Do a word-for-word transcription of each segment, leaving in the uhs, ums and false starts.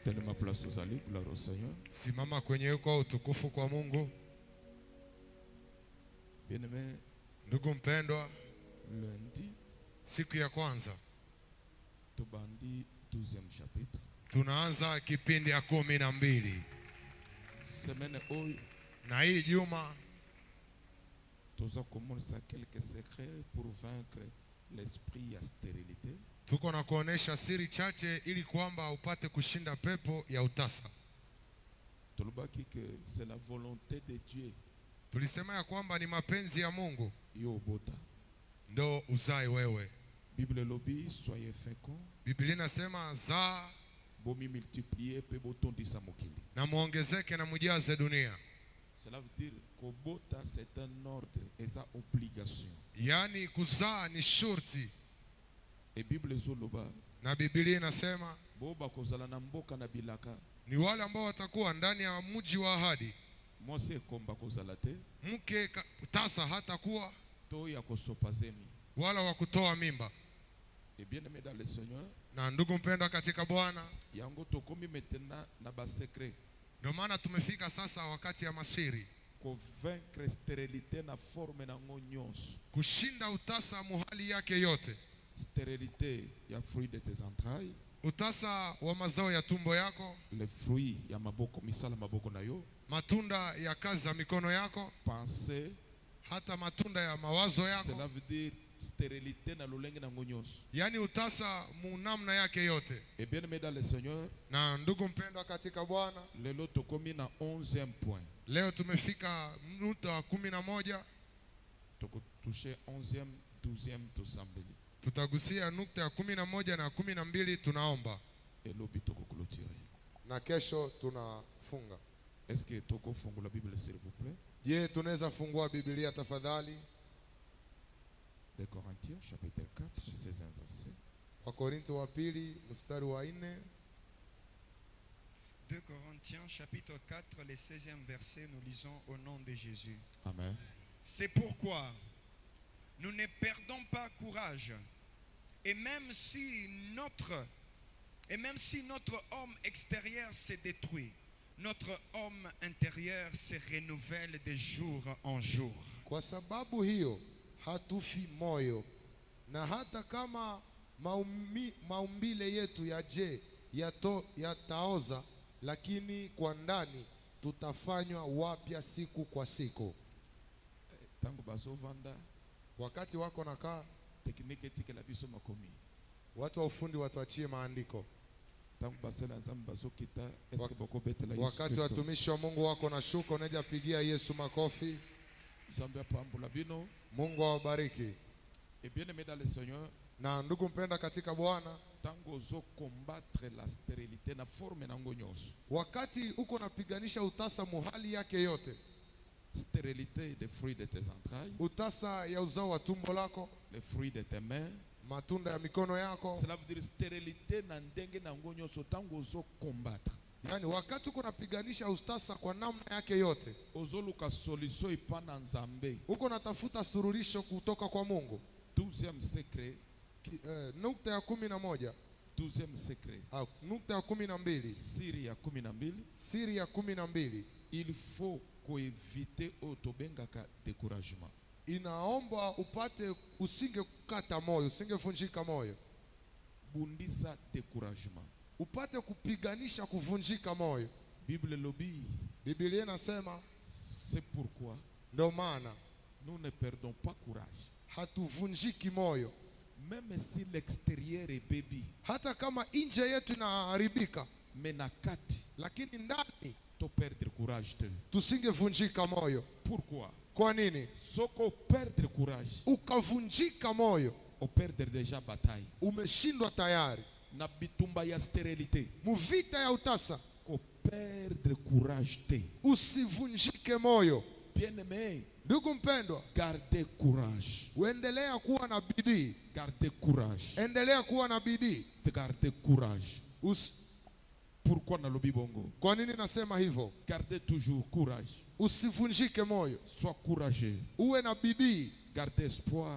Tenez ma place aux allées, gloire au Seigneur. Simama kwenye uko, utukufu kwa Mungu. Bien-aimé, Ndugu mpendwa, lundi, siku ya kwanza tubandi douzième chapitre. tunaanza kipindi ya kumi na mbili. Semaine oyo, Na hii juma toza komonisa quelques secrets pour vaincre l'esprit ya stérilité. tuko na kuonesha siri chache ili kwamba upate kushinda pepo ya utasa. Tolobaki que c'est la volonté de Dieu Tulisema ya kwamba ni mapenzi ya Mungu yo bota. ndo uzae wewe. Bible lobi, soyez féconds, Biblia inasema zaa bomi multiplier pe botondisa mokili. na muongezeke na mujaze dunia. Cela veut dire que bota c'est un ordre et ça obligation. Yaani kuzaa ni shurti, Et Bible zoloba, na Biblia inasema boba kozala na mboka na bilaka. ni wale ambao watakuwa ndani ya mji wa ahadi. Mwase komba kozala te, Mke ka- tasa hatakuwa to ya kosopazemi. wala wa kutoa mimba. Et bien aimé dans le Seigneur, Na ndugu mpendwa katika Bwana, yango tokomi maintenant na ba secret. ndio maana tumefika sasa wakati ya masiri, Convaincre stérilité na forme na nyonso. kushinda utasa muhali yake yote. Stérilité ya fruit de tes entrailles, Utasa wa mazao ya tumbo yako, les fruits ya maboko misala maboko na yo, matunda ya kazi za mikono yako, pensée, hata matunda ya mawazo cela yako, veut dire stérilité na lolenge na nyonso. yaani utasa munamna yake yote. Et bien aimé dans le Seigneur, Na ndugu mpendwa katika Bwana, lelo tokomi na onzième point. leo tumefika nukta wa kumi na moja. Toko touché onzième, douzième tosambeli. Tutagusia nukta ya kumi na moja na kumi na mbili. Tunaomba Et lobi toko clôturer. na kesho tunafunga. Est-ce que toko fungu la Bible s'il vous plaît? Je, tunaweza fungua Biblia tafadhali? De Corinthiens chapitre quatre, seizième verset. Wakorintho wa pili mstari wa nne. deux Corinthiens chapitre quatre, le seizième verset, nous lisons au nom de Jésus. Amen. C'est pourquoi nous ne perdons pas courage. Et même si notre, et même si notre homme extérieur se détruit, notre homme intérieur se renouvelle de jour en jour. Kwa sababu hiyo hatufi moyo, na hata kama maumi, maumbile yetu yaje yato yataoza, lakini kwa ndani tutafanywa wapya siku kwa siku. Tango bazo vanda, Wakati wako nakaa, technique etike la biso makomi. watu wa ufundi watuachie maandiko. Tango basela nzambe bazo kita, est-ce que Wak- boko betela Yesu Wakati Kristo? watumishi wa Mungu wako na shuka, unaja pigia Yesu makofi. Nzambe apambula bino. Mungu awabariki. Et bien aimé dans le Seigneur, Na ndugu mpenda katika Bwana, tango zo combattre la stérilité na forme na nyonso. wakati uko napiganisha utasa muhali yake yote, Stérilité des fruits de tes entrailles, utasa ya uzao wa tumbo lako, les fruits de tes mains. matunda ya mikono yako, Cela veut dire stérilité na ndenge na nyonso tango zo combattre. yaani wakati uko napiganisha utasa kwa namna yake yote, Ozoluka solution ipana nzambe. uko natafuta surulisho kutoka kwa Mungu. douzième secret, Ki- eh, nukta ya kumi na moja douzième secret. au nukta ya kumi na mbili, Siri ya kumi na mbili. siri ya kumi na mbili, Il faut koevite otobengaka découragement. inaomba upate usinge kukata moyo, usingevunjika moyo, Bundisa découragement. upate kupiganisha kuvunjika moyo. Bible lobi, Biblia inasema c'est pourquoi ndio maana nous ne perdons pas courage. hatuvunjiki moyo, Même si l'extérieur est baby, hata kama nje yetu inaharibika, mais na kati, lakini ndani to perdre courage te. tusingevunjika moyo. Pourquoi? Kwa nini? Soko perdre courage, Ukavunjika moyo, o perdre déjà bataille. umeshindwa tayari. Na bitumba ya stérilité, Muvita ya utasa ko perdre courage te. usivunjike moyo. Bien-aimé, Ndugu mpendwa, gardez courage. uendelea kuwa na bidii, Gardez courage. endelea kuwa na bidii. Gardez courage. Usi, Pourquoi na lobi bongo? kwa nini nasema hivyo? Gardez toujours courage. Usivunjike moyo, Sois courageux. uwe na bidii, Gardez espoir.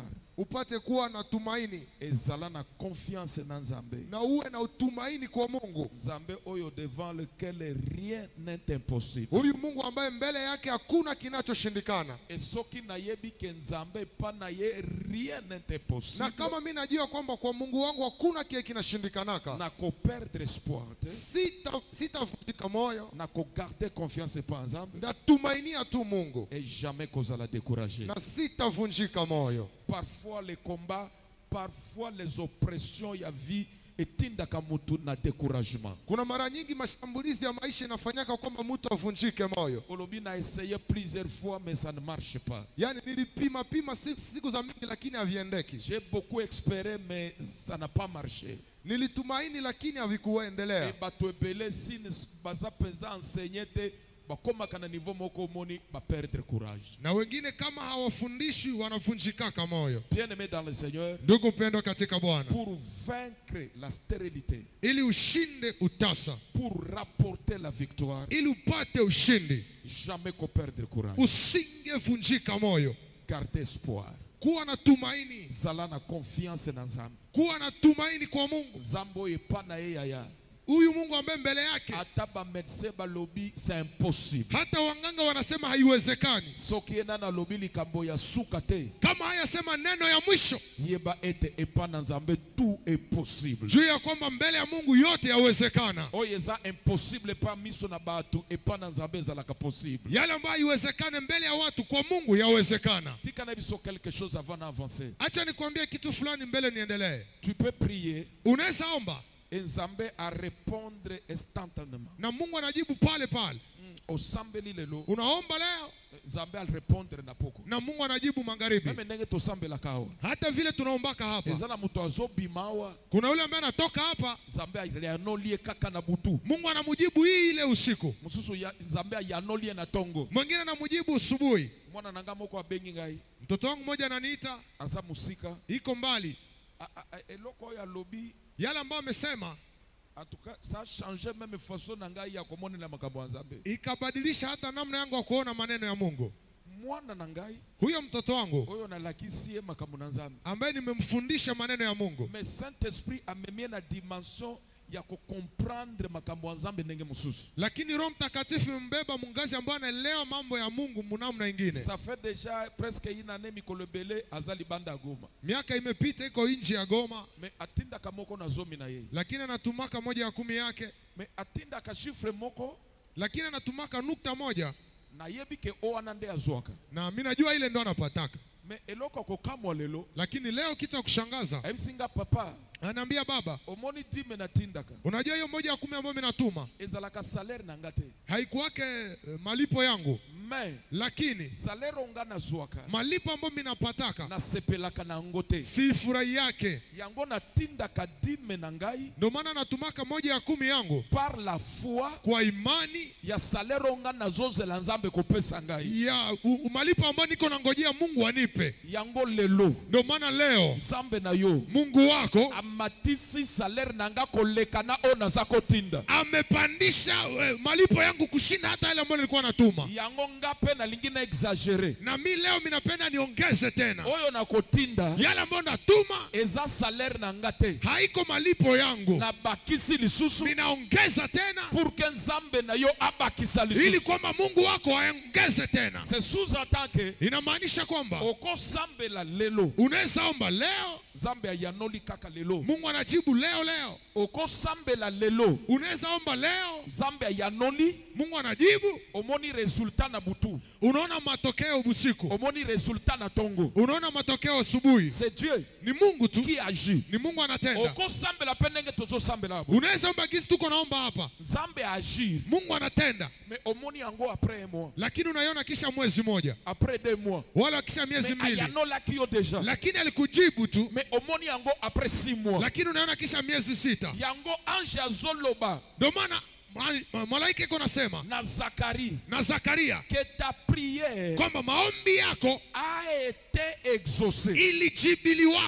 upate kuwa na tumaini ezala na confiance na Nzambe. na uwe na utumaini kwa Mungu. Nzambe oyo devant lequel rien n'est impossible. Huyu Mungu ambaye mbele yake hakuna kinachoshindikana. Et soki nayebi ke Nzambe pa na ye rien n'est impossible. Na kama mimi najua kwamba kwa Mungu wangu hakuna kile kinashindikanaka, Na ko perdre espoir te. sita sitavunjika moyo, Na ko garder confiance pa Nzambe. natumainia tu Mungu Et jamais kozala découragé. na sitavunjika moyo. Parfois les combats, parfois les oppressions ya vie etindaka mutu na découragement. Kuna mara nyingi mashambulizi ya maisha inafanyaka kwamba mtu avunjike moyo. Olobi na essayé plusieurs fois mais ça ne marche pas. Yaani nilipima pima si- siku za mingi lakini haviendeki. J'ai beaucoup espéré mais ça n'a pas marché. Nilitumaini lakini havikuendelea. Et bato ebele si baza penza enseigner te bakomaka na niveau moko moni ba perdre courage. Na wengine kama hawafundishwi wanavunjikaka moyo. Bien-aimé dans le Seigneur, Ndugu mpendwa katika Bwana, pour vaincre la stérilité, ili ushinde utasa, pour rapporter la victoire, ili upate ushindi, jamais qu'on perdre courage. usingevunjika moyo. Garder espoir. Kuwa na tumaini, Zala na confiance na Nzambe. kuwa na tumaini kwa Mungu. Zambo epana ye yaya. Huyu Mungu ambaye mbele yake Ata ba médecin ba lobi c'est impossible. hata wanganga wanasema haiwezekani. Soki ena na lobi likambo ya suka te. Kama hayasema neno ya mwisho Yeba ete epana Nzambe tout est possible. juu ya kwamba mbele ya Mungu yote yawezekana. Oyo eza impossible pa miso na batu epana Nzambe ezalaka possible. Yale ambayo haiwezekane mbele ya watu kwa Mungu yawezekana. Tika na biso quelque chose avant d'avancer. Acha nikwambie kitu fulani mbele niendelee. Tu peux prier Unaweza omba et Nzambe a répondre instantanément. na Mungu anajibu pale pale. Osambeli lelo. Unaomba leo Nzambe al répondre na poko. na Mungu anajibu magharibi. Meme ndenge tosambela kao. Hata vile tunaombaka hapa, Ezana muto azobimawa. kuna yule ambaye anatoka hapa, Nzambe ayanolie kaka na butu. Mungu anamujibu hii ile usiku. Mususu ya Nzambe ayanolie na tongo. Mwingine anamujibu asubuhi. Mwana nanga moko abengi ngai. Mtoto wangu mmoja ananiita, Asa musika. iko mbali. A- a- a- Eloko ya lobi. Yale ambayo amesema En tout cas, ça a changé même façon na ngai ya komona na makambo ya Nzambe. ikabadilisha hata namna yangu ya kuona maneno ya Mungu. Mwana na ngai Huyo mtoto wangu oyo nalakisi ye makambo na Nzambe. ambaye nimemfundisha maneno ya Mungu, Mais Saint-Esprit amemie na dimension ya kukomprendre makambo ya Nzambe ndenge mususu. lakini Roho Mtakatifu mbeba mungazi ambaye anaelewa mambo ya Mungu munamna ingine. Ça fait déjà presque une année mikolo ebele azali banda Goma. Miaka imepita, iko nje ya Goma, Mais atinda kamoko na zomi na ye. lakini anatumaka moja ya kumi yake, Mais atinda ka chiffre moko lakini anatumaka nukta moja, na yebi ke o anande azwaka. na mimi najua ile ndo anapataka. Mais eloko ko kamwa lelo. Lakini leo kitu cha kushangaza, Abisinga papa. anaambia baba, Omoni dime na tindaka. unajua hiyo moja ya kumi ambayo mimi natuma Ezalaka salaire na ngate. haikuwake eh, malipo yangu, Mais lakini salaire onga na zwaka. malipo ambayo mimi napataka Na sepelaka na ngote. si furahi yake. Yango na tindaka dime na ngai. Ndio maana natumaka moja ya kumi yangu Par la foi. kwa imani Ya salaire onga na zozela Nzambe kopesa ngai. ya u, u- malipo ambayo niko nangojea Mungu anipe. Yango lelo. Ndio maana leo Nzambe na yo. Mungu wako Amatisi salaire nanga koleka na ona za kotinda. amepandisha eh, malipo yangu kushinda hata yale ambayo nilikuwa natuma. Yango ngape na lingine exagere. Na mi leo minapenda niongeze tena Oyo na kotinda. yale ambayo natuma, Eza salaire na ngate. haiko malipo yangu, Na bakisi lisusu. ninaongeza tena Pour que Nzambe na yo abakisa ili lisusu. kwamba Mungu wako aongeze tena. C'est sous-entend que Inamaanisha kwamba oko sambela lelo. unaweza omba leo, Nzambe ayanoli kaka lelo. Mungu anajibu leo leo. Oko sambela lelo. Unaweza omba leo, Nzambe ayanoli. Mungu anajibu. Omoni resultat na butu. Unaona matokeo usiku, Omoni resultat na tongo. unaona matokeo asubuhi. C'est Dieu Ni Mungu tu, qui agit. ni Mungu anatenda. Oko sambela penenge tozo sambela abo. Unaweza omba gisi tuko naomba hapa, Nzambe agir. Mungu anatenda, Mais omoni yango après un mois. lakini unaiona kisha mwezi moja Après deux mois. wala kisha miezi Mais mbili, ayanola kiyo déjà. lakini alikujibu tu, Mais omoni yango après six mois. lakini unaona kisha miezi sita. Yango ange azoloba Ndio maana ma- ma- malaika iko nasema na Zacharie na Zakaria que ta prière kwamba maombi yako a été exaucée. ilijibiliwaka.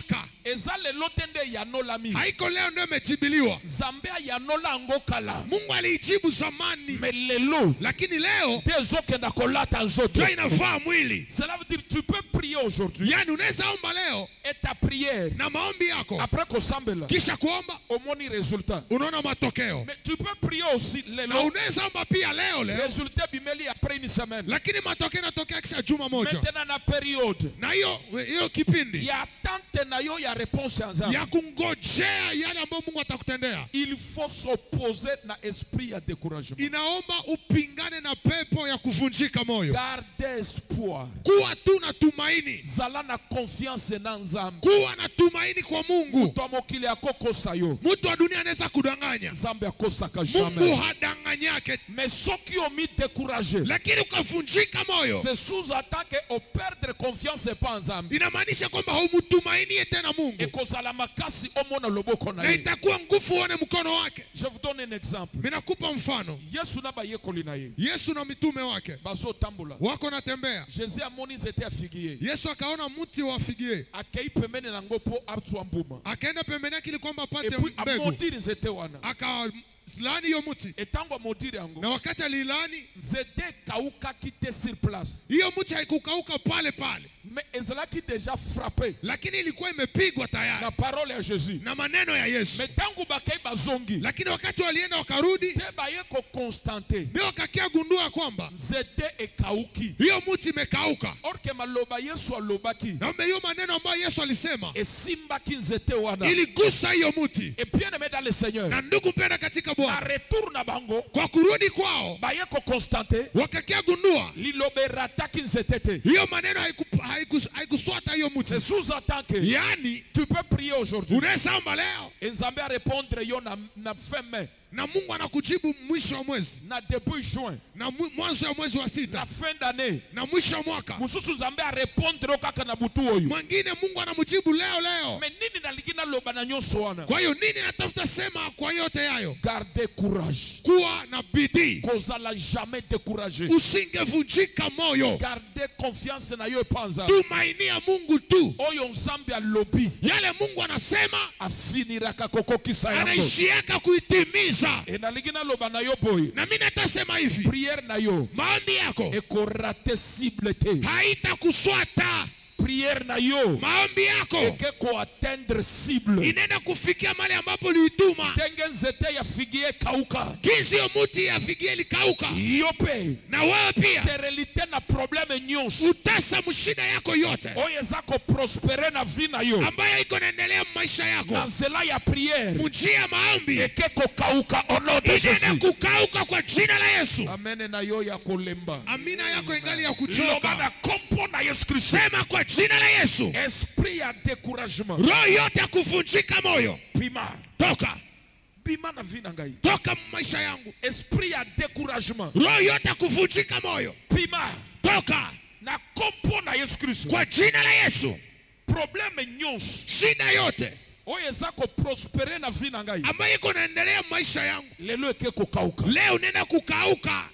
ezale lotende yanola mi haiko leo ndio imejibiliwa. Nzambe yanola angokala Mungu aliijibu zamani, melelo lakini leo tezokenda kolata nzoto ndio inafaa mwili. Cela veut dire tu peux prier aujourd'hui Yani unaweza omba leo et ta prière na maombi yako, après kosambela kisha kuomba omoni résultat. unaona matokeo. Mais tu peux prier aussi Na lelo unaweza omba pia leo leo, résultat bimeli après une semaine. lakini matokeo yanatokea kisha juma moja. Maintenant na période Na hiyo hiyo kipindi ya attente na yo ya réponse ya Nzambe, ya kungojea yale ambayo Mungu atakutendea, il faut s'opposer na esprit ya découragement. inaomba upingane na pepo ya kuvunjika moyo. Garde espoir. Kuwa tu na tumaini, Zala na confiance na Nzambe. kuwa na tumaini kwa Mungu. Mtu mokili akokosa yo, Mtu wa dunia anaweza kudanganya, Nzambe akosaka Mungu jamais. hadanganyake. Mais soki omi découragé, Lakini ukavunjika moyo, c'est sous-entend que o perdre confiance pas en Nzambe. inamaanisha kwamba haumtumainie tena Mungu, Ekozala makasi omona loboko na na ye. itakuwa nguvu uone mkono wake. Je vous donne un exemple. Minakupa mfano. Yesu na bayekoli na ye Yesu na mitume wake bazo tambola. wako natembea, Jésus amoni zete afigie. Yesu akaona mti wa figie, Akei pembeni na ngopo atwa mbuma. akaenda pembeni yake ili kwamba Et apate puis mbegu, amodiri zete wana. akalaani hiyo mti, Etango amodiri yango. na wakati alilaani Zete kauka kite sur place. hiyo mti haikukauka pale pale, Mais ezalaki déjà frappé lakini ilikuwa imepigwa tayari na parole ya Jésus. na maneno ya Yesu. Mais tangu bakei bazongi, Lakini wakati walienda wakarudi, te bayeko constater ndio wakakia gundua kwamba zete ekauki. hiyo mti imekauka. Or que maloba Yesu alobaki Na hiyo maneno ambayo Yesu alisema esimbaki nzete wana. iligusa hiyo mti. Et bien aimé dans le Seigneur, Na ndugu mpenda katika na Bwana, retour na bango kwa kurudi kwao bayeko constater wakakia gundua liloberataki nzete te. hiyo maneno haiku- haikus- haikuswata hiyo C'est mti. sous-entend que Yaani tu peux prier aujourd'hui. unaweza omba leo Et Nzambe a répondre yo na, na fin mai, na Mungu anakujibu mwisho wa mwezi, na début juin, na mu- mwanzo wa mwezi wa na sita, fin d'année. na mwisho wa mwaka. Mususu Nzambe a répondre yo kaka na butu oyo. Mwingine Mungu anamjibu leo leo. Mais nini nalingi naloba na nyonso wana? Kwa hiyo nini natafuta sema kwa yote yayo? Garde courage. Kuwa na bidii, Kozala jamais découragé. usingevunjika moyo, Garde confiance na yo epanza. tumainia Mungu tu. Oyo Nzambe alobi Yale Mungu anasema afiniraka kokokisa yango. anaishiaka kuitimiza. E nalingi naloba na yo boy. Na mimi natasema hivi, Prière na yo maombi yako ekorate cible te. haitakuswata. Prière na yo Maombi yako eke ko atteindre cible. inaenda kufikia mahali ambapo uliituma. Tenge nzete ya figie kauka. Jinsi hiyo mti ya figie ilikauka, Yo pe na wewe pia sterilité na problème nyonso utasa mshida yako yote oyo eza ko prospérer na vie na yo ambayo iko naendelea maisha na yako, nzela ya prière mjia ya maombi eke ko kauka au nom de inaenda Jésus. kukauka kwa jina la Yesu. Amen na yo ya kolemba. Amina yako ingali ya Loba kuchoka. na kompo na Yesu Kristo. Sema kwa jina la Yesu, Esprit ya découragement. roho yote ya kuvunjika moyo Pima. toka, Pima na vie na ngai. toka maisha yangu. Esprit ya découragement. Roho yote ya kuvunjika moyo Pima. toka Na kompo na Yesu Kristo. kwa jina la Yesu. Problème nyonso Shida yote oyo eza ko prospérer na vie na ngai ambayo iko naendelea maisha yangu lelo eke ko kauka. leo nenda kukauka.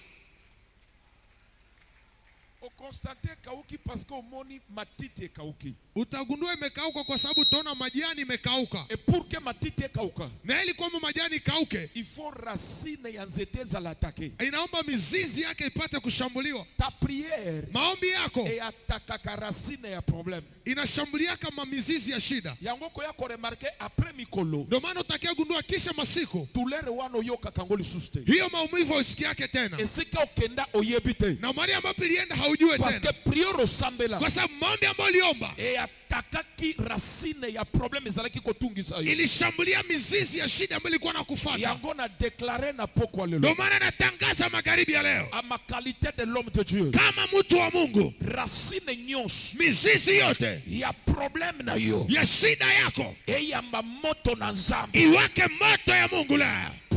O constate kauki parce que omoni matiti ekauki. Utagundua imekauka kwa sababu utaona majani imekauka. Et pour que matiti ekauka, Na ili kwamba majani ikauke, il faut racine ya nzete za l'attaquer. inaomba mizizi yake ipate kushambuliwa. Ta prière Maombi yako et attaquaka racine ya problème. inashambulia kama mizizi ya shida. Yango ko ya ko remarquer après mikolo. Ndio maana utakia gundua kisha masiku Douleur wano yo kakango lisusu te. hiyo maumivu usiki yake tena, Esika okenda oyebi te. na mahali ambapo ilienda haujue Parce que tena, prière osambela kwa sababu maombi ambayo uliomba et attaquaki racine ya problème ezalaki kotungisa yo. ilishambulia mizizi ya shida ambayo ilikuwa nakufuata. Yango na déclarer na poko Ndio lelo. maana natangaza magharibi ya leo, À ma qualité de l'homme de Dieu. kama mtu wa Mungu, Racine nyonso mizizi yote ya problème na yo ya shida yako eyamba moto na Nzambe. iwake moto ya Mungu leo.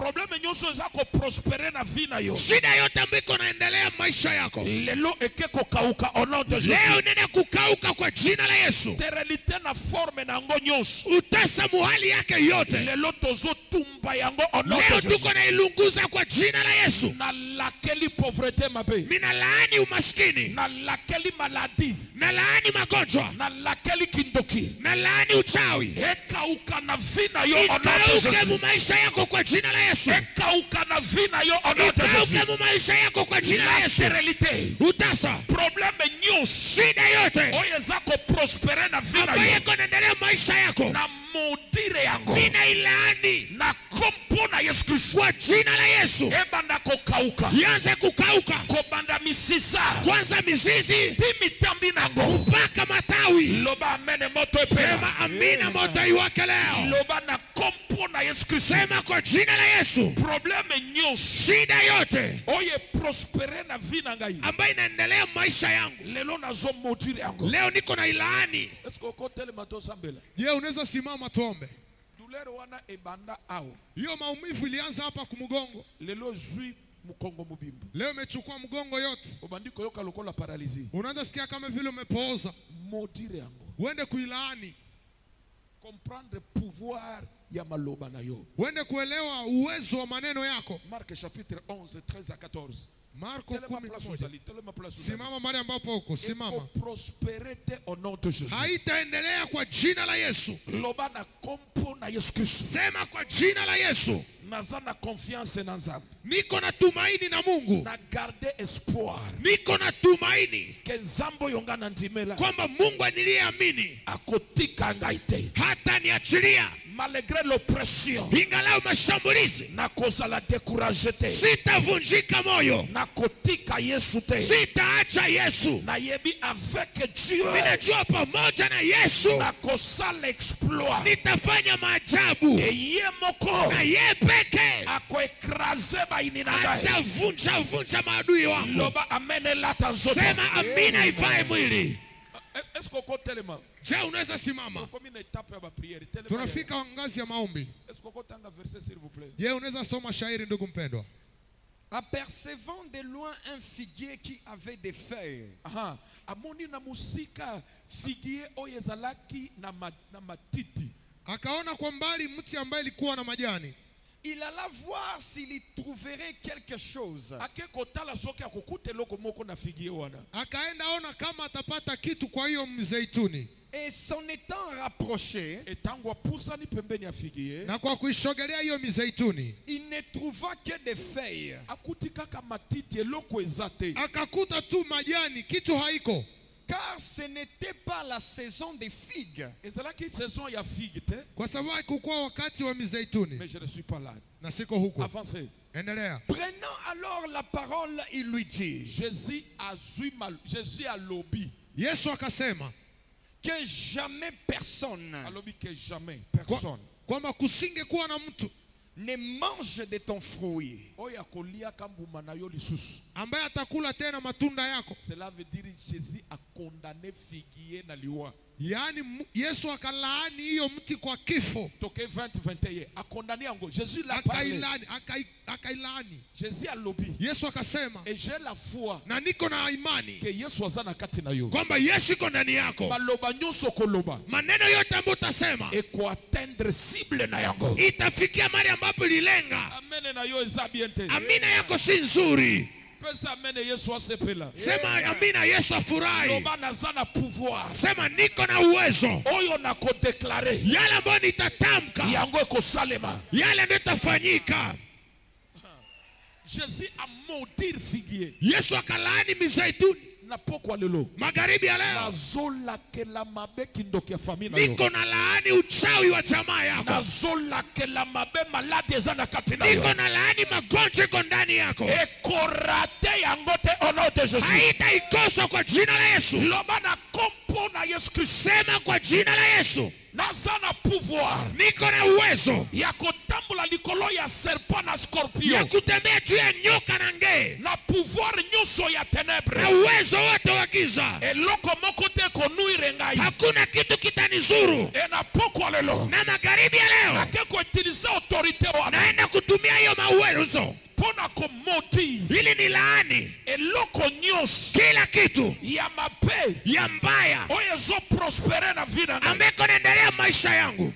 problème nyonso eza ko prospérer na vie na yo. Shida yote ambayo iko naendelea maisha yako. Lelo eke ko kauka au nom de Jésus. Leo nene kukauka kwa jina la Yesu. Sterilité na forme na ngo nyonso. Utasa muhali yake yote. Lelo tozo tumba yango au nom de Leo Jésus. tuko na ilunguza kwa jina la Yesu. Na lakeli pauvreté mabe. Mina laani umaskini. Na lakeli maladie. Na laani magonjwa. Na lakeli kindoki. Na laani uchawi. Ekauka na vina yo au nom de Ikauke Jésus. mu maisha yako kwa jina la Yesu. Ekauka na vina yo au nom de Jésus. Ikauke mu maisha yako kwa jina la La Yesu. sterilité. Utasa. Problème nyonso. Shida yote. Oyo eza ko prospérer na vina ambayo yo. iko naendelea maisha yako. Na modire yango. Mina ilaani. Na kompo na Yesu Kristo. Kwa jina la Yesu. Ebanda ko kauka. Yanze kukauka. Kobanda misisa. Kwanza mizizi. Timi tambi nango. Mpaka matawi. Loba amene moto epela. Sema amina moto iwake leo. Loba na kompo na Yesu Kristo. Sema kwa jina la Yesu. Probleme nyonso. Shida yote. Oye prospérer na vie na ngai. Ambayo inaendelea maisha yangu. Lelo nazo modire yango. Leo niko na ilaani. Est-ce que uko tele mato sambela? Je, unaweza simama tuombe? Douleur wana ebanda ao. Hiyo maumivu ilianza hapa kumgongo. Lelo zui mukongo mubimbu. Leo imechukua mgongo yote. Obandiko yoka lokola paralysie. Unaanza sikia kama vile umepooza. Modire yango. Uende kuilaani. Comprendre pouvoir ya maloba na yo. Uende kuelewa uwezo wa maneno yako. Marc chapitre onze, treize à quatorze. Marko kumi na moja. Simama Simama mahali ambapo uko. Simama. Prospérité au nom de Jésus. Haitaendelea kwa jina la Yesu. Loba na kompo na Yesu Kristo. Sema kwa jina la Yesu. Naza na confiance na Nzambe. Niko na tumaini na Mungu. Na garder espoir. Niko na tumaini. Ke Nzambo yongana ndimela. Kwamba Mungu niliyeamini. Akotika ngaite. Hata niachilia. Malgré l'oppression. Ingalau mashambulizi. Na kosa la décourager te. Sitavunjika moyo. Na kotika Yesu te. Sitaacha Yesu. Na yebi avec Dieu. Ninajua pamoja na Yesu. Na kosa l'exploit. Nitafanya maajabu. E ye moko. Na ye peke. Ako ekraze ba ininagai. Atavunja vunja maadui wangu. Loba amene lata nzoto. Sema amina ifae mwili. Est-ce qu'on compte tellement? Je, unaweza simama. Tunafika ngazi ya maombi. Je, unaweza soma shairi ndugu mpendwa? Apercevant de loin un figuier qui avait des feuilles. Aha, amoni na musika figuier oyezalaki na na matiti. Akaona kwa mbali mti ambaye ilikuwa na majani. Il alla voir s'il y trouverait quelque chose. Akaenda ona kama atapata kitu kwa hiyo mzeituni. Et s'en étant rapproché, na kwa kuishogelea hiyo mizeituni, il ne trouva que des feuilles. Akakuta tu majani, kitu haiko. Car ce n'était pas la saison des figues. Kwa sababu haikuwa wakati wa mizeituni. Mais je ne suis pas là. Na siko huko. Avancez. Endelea. Prenant alors la parole, il lui dit. Jésus a mal. Jésus a lobby. Yesu akasema que jamais personne. A lobby que jamais personne. Kwamba kusinge kuwa na mtu ne mange de ton fruit. Ambaye atakula tena matunda yako. Cela veut dire Jésus a condamné figuier na liwa. Yaani Yesu akalaani hiyo mti kwa kifo. Toke vingt vingt et un. A condamné yango. Jésus l'a parlé. Akailani, akailani. Jésus a lobby. Yesu akasema. Et j'ai la foi. Na niko na imani. Que Yesu azana kati na yo. Kwamba Yesu iko ndani yako. Maloba nyonso koloba. Maneno yote ambayo utasema. Et ko atteindre cible na yango. Itafikia mahali ambapo lilenga. Amen na yo eza bien te. Amina yako si nzuri. Sema amina Yesu afurahi. Pouvoir. Sema niko na uwezo. Oyo na ko declarer. Yale ambayo nitatamka. Yango iko salema. Yale ndio itafanyika. Jésus a maudit figuier. Yesu akalaani mizeituni. Na pokwa lelo. Magharibi ya leo. Nazola ke la mabe kindoki ya famille na yo. Niko na laani uchawi wa jamaa yako. Nazola ke la mabe malade zana kati na yo. Niko na laani magonjwa iko ndani yako. E korate yango te au nom de Jésus. Haita ikosa kwa jina la Yesu. Loba na kompo na Yesu Kristo. Sema kwa jina la Yesu. Nazana pouvoir. Niko na uwezo. Ya kutambula likolo ya serpent na scorpion. Ya kutembea juu ya nyoka na nge. Na pouvoir nyuso ya ténèbres. Na uwezo wote wa giza. Eloko moko te konuire ngai. Hakuna kitu kitanizuru. E na poko lelo. Na magharibi ya leo. Ake ko utiliser autorité wana. Naenda kutumia hiyo mauwezo pona komoti ili ni laani eloko nyonso kila kitu ya mape ya mbaya oyo ezo prospere na vida na ambeko naendelea maisha yangu.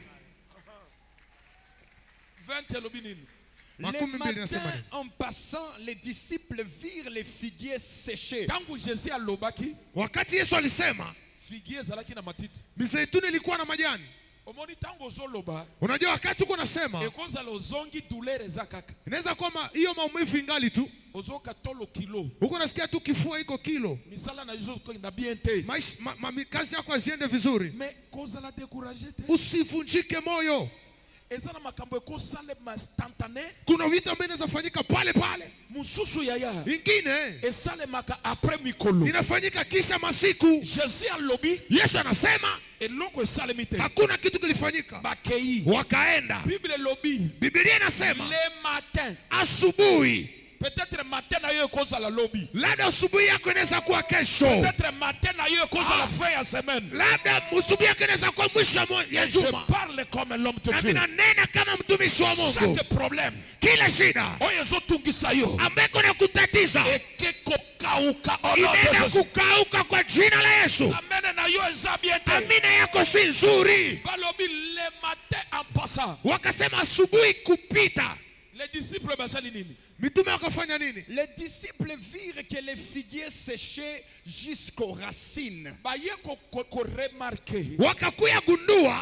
vingt elobi nini? Makumi Les mbili nasema matins, nini? en passant, les disciples virent les figuiers séchés. Tangu Jésus alobaki Wakati Yesu alisema figuier ezalaki na matiti. mizeituni ilikuwa na majani. Omoni tango ozoloba Unajua wakati uko nasema ekozala ozongi douleur eza kaka inaweza kwamba hiyo maumivu ingali tu. ozoka tolo kilo Uko nasikia tu kifua iko kilo. misala na izo na bien te Maisha, ma, ma, kazi yako haziende vizuri. mais kozala découragé te Usivunjike moyo. eza na makambo ekosalema instantané Kuna vitu ambavyo inaweza fanyika pale pale. mosusu yaya Ingine esalemaka après mikolo. inafanyika kisha masiku. Jésus alobi Yesu anasema eloko esalemi te hakuna kitu kilifanyika. bakei Wakaenda. Bible elobi Biblia inasema le matin asubuhi. peut-être matin na yo ekozala lobi Labda asubuhi yako inaweza kuwa kesho. peut-être matin na yo ekozala fin ya semaine. Labda asubuhi yako inaweza kuwa mwisho ya Et je juma. parle comme l'homme de Na Dieu. ninanena kama mtumishi wa Mungu. Chaque problème Kila shida oyo ezotungisa yo ambeko na kutatiza eke kokauka au nom de inaenda Jésus. kukauka kwa jina la Yesu. Amene na yo eza bien te. Amina yako si nzuri. Balobi le matin en passant. Wakasema asubuhi kupita. Les disciples basali nini? Mitume wakafanya nini? Les disciples virent que les figuiers séchaient jusqu'aux racines. Baye ko ko, ko remarquer Wakakuya gundua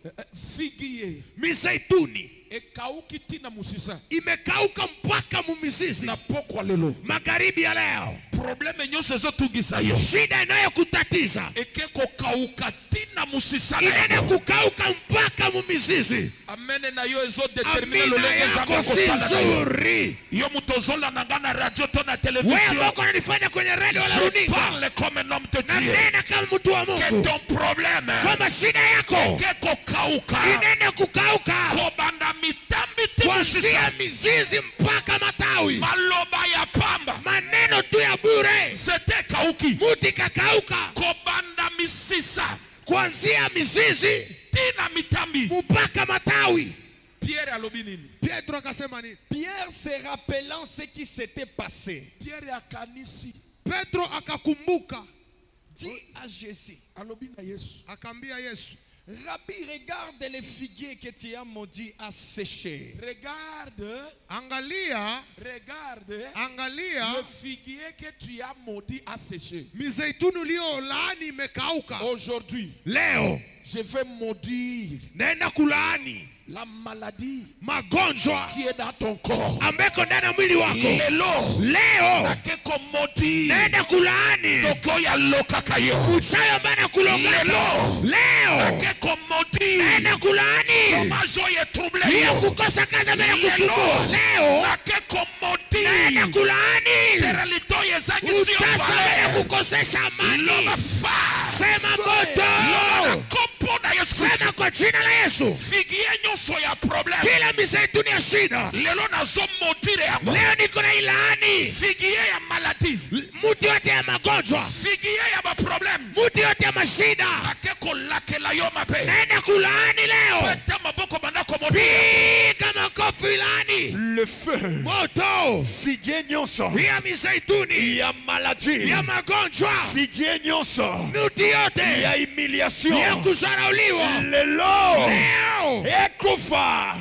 figuier mizeituni ekauki tina musisa imekauka mpaka mumizizi. na pokwa lelo. Magharibi ya leo Problème nyonso ezotungisa yo shida inayokutatiza eke kokauka tina musisa na inaenda yo. kukauka mpaka mumizizi. Amene na yo ezodetermine Amina lolenge yako ezambe si kosala na yo. nzuri. Yo mutu ozolanda nga na radio to na Wewe television. wako unanifanya kwenye radio wala Je runinga. parle comme un homme de Na Dieu. nena kama mtu wa Que Mungu. ton problème Kwamba shida yako eke kokauka inaenda kukauka kobanda mitambi ti kuanzia musisa mizizi mpaka matawi. maloba ya pamba Maneno tu ya bure. zete kauki Muti kakauka kobanda misisa kuanzia mizizi tina mitambi. mpaka matawi. Pierre alobi nini? Petro akasema nini? Pierre, se rappelant ce qui s'était passé, Pierre akanisi Petro akakumbuka dit à Jésus, alobi na Yesu akaambia Yesu, Rabbi, regarde les figuiers que tu as maudits à sécher. regarde angalia, regarde angalia le figuier que tu as maudit à sécher. mizeituni uliolaani imekauka. Aujourd'hui Leo je vais maudire naenda kulaani la maladie magonjwa qui est dans ton corps. ambeko ndani ya mwili wako. Lelo Leo nakeko maudire naenda kulaani toko ya lokaka yo. uchawi ambaye anakuloga. Lelo Leo nakeko maudire naenda kulaani chômage oyo etrouble hiyo yo. kukosa kazi ambaye anakusumbua. Leo nakeko naenda maudire kulaani teralito oyo ezangisi yo utasa ambaye valeur. anakukosesha amani. Loba fa Sema moto. Loba na kompo na Yesu Sema Kristo. kwa jina la Yesu. Figuier nyonso ya problème Kila mizeituni ya shida lelo nazo maudire yango. leo niko na ilaani. Figuier ya maladie, Muti yote ya magonjwa, figuier ya ba problème muti yote ya mashida akeko lakela yo mabe. naenda kulaani leo. Peta maboko banda ko maudire. Piga makofi ilaani. Le feu, Moto figuier nyonso, ya mizeituni ya maladie, ya magonjwa, figuier nyonso, muti yote ya ya humiliation, kuzarauliwa lelo, leo. ekufa,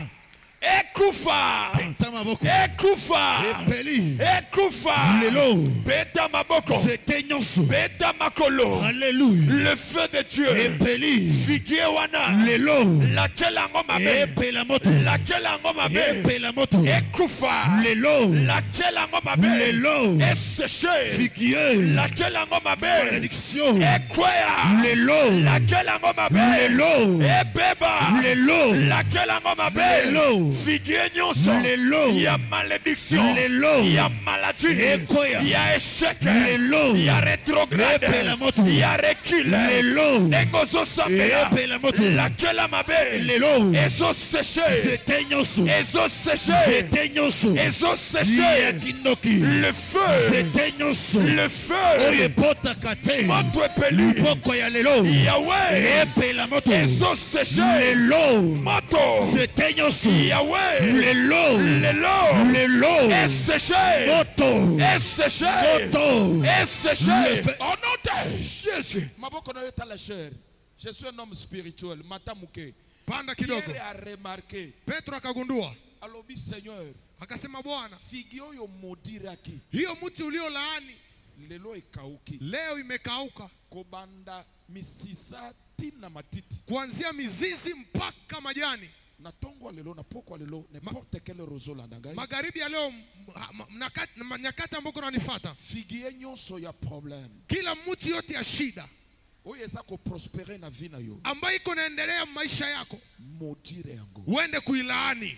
ekufa, Peta maboko. ekufa, Epeli. ekufa, Lelo. beta maboko, Zete nyonso. beta makolo, Alléluia. le feu de Dieu, Epeli. figuier wana, Lelo. laquelle yango mabe, Epela moto. laquelle yango mabe, Epela moto. ekufa, Lelo. laquelle yango mabe, Lelo. esséché, Figuier. laquelle yango mabe, Malédiction. ekwea, Lelo. laquelle yango mabe, Lelo. ebeba, Lelo. laquelle yango mabe, Lelo. figuier nyonso, Lelo. il y a malédiction, Lelo. il y a maladie, Ekoya. il y a échec, Lelo. il y a rétrograde, Epela moto. il y a recul, Lelo. engozo sambela, Epela moto. laquelle mabe, Lelo. ezo séché, Zete nyonso. ezo séché, Zete nyonso. ezo Ya séché, kindoki. le feu, Zete nyonso. le Oye feu, potaka te. moto epeli, Poko ya lelo. Yahweh, Epela moto. ezo séché, Lelo. moto, Zete nyonso. Yahweh, Lelo. Lelo. Lelo. Est séché. Moto. Est séché. Moto. Est séché. Le- Au nom de Jésus. Maboko na yota la chair. Je suis un homme spirituel. Matamuke. Panda kidogo. Pierre a remarqué. Petro akagundua, Alobi Seigneur. akasema Bwana, Figio yo modiraki. hiyo mti uliolaani Lelo ekauki. leo imekauka, Kobanda misisa tina matiti. kuanzia mizizi mpaka majani. Na tongo lelo na poko lelo n'importe quel roseau la ndangai. Magharibi ya leo, m- m- mnakati- m- nyakati ambako unanifuata, Figie nyonso ya problème. kila mti yote ya shida Oyo eza ko prospérer na vie na yo. ambayo iko naendelea maisha yako, Modire yango. uende kuilaani.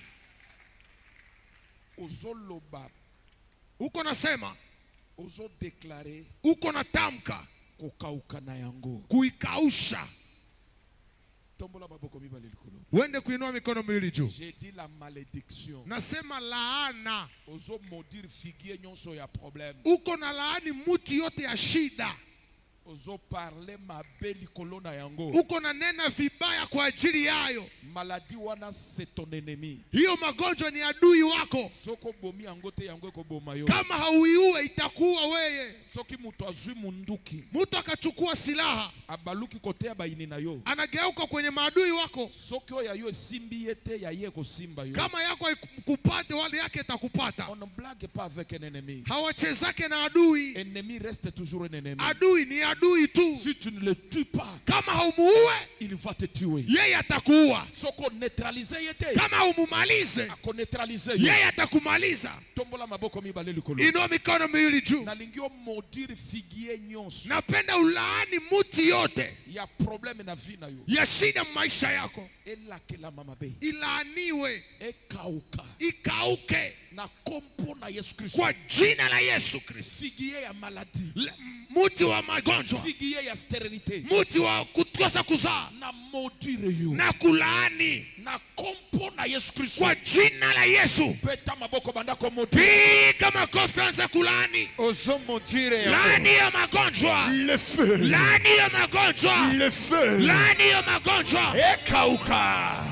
Ozoloba, Uko nasema, ozo déclarer uko na tamka kokauka na yango. kuikausha, Tombola maboko mibale likolo. uende kuinua mikono miwili juu. J'ai dit la malédiction. Nasema laana, Ozo modire figie nyonso ya problème. uko na laani mti yote ya shida, Ozo parler mabe likolo na yango. uko na nena vibaya kwa ajili yayo. Maladie wana c'est ton ennemi. Hiyo magonjwa ni adui wako. Soko bomi yango te yango ekoboma yo. Kama hauiue itakuwa weye. Soki mutu azwi munduki. Mtu akachukua silaha, Abaluki kote ya baini na yo. anageuka kwenye maadui wako. Soki oyo ya yo esimbi ye te ya ye kosimba yo. Kama yako haikupate, wale yake itakupata. On ne blague pas avec un ennemi. Hawachezake na adui. Ennemi reste toujours un ennemi. Adui ni adui tu. Si tu ne le tues pas, Kama haumuue, il va te tuer. yeye atakuua. Soko neutraliser ye te. Kama haumumalize, Ako neutraliser yo. yeye atakumaliza. Tombola maboko mibale likolo. Inua mikono miwili juu. Nalingi omodire figie nyonso. Napenda ulaani muti yote Ya problème na vie na yo. ya shida maisha yako, Elakela mama be. ilaaniwe, Ekauka. ikauke Na kompo na Yesu Kristo. kwa jina la Yesu Kristo. Figie ya maladie. Le- Muti wa magonjwa, Figie ya stérilité. muti wa kukosa kuzaa, Na modire yo. na kulaani Na kompo na Yesu Kristo. kwa jina la Yesu. Peta maboko bandako modire. Piga makofi, anza kulaani Ozo modire yango. laani ya magonjwa, Le feu. laani ya magonjwa, Le feu. laani ya magonjwa. Ekauka.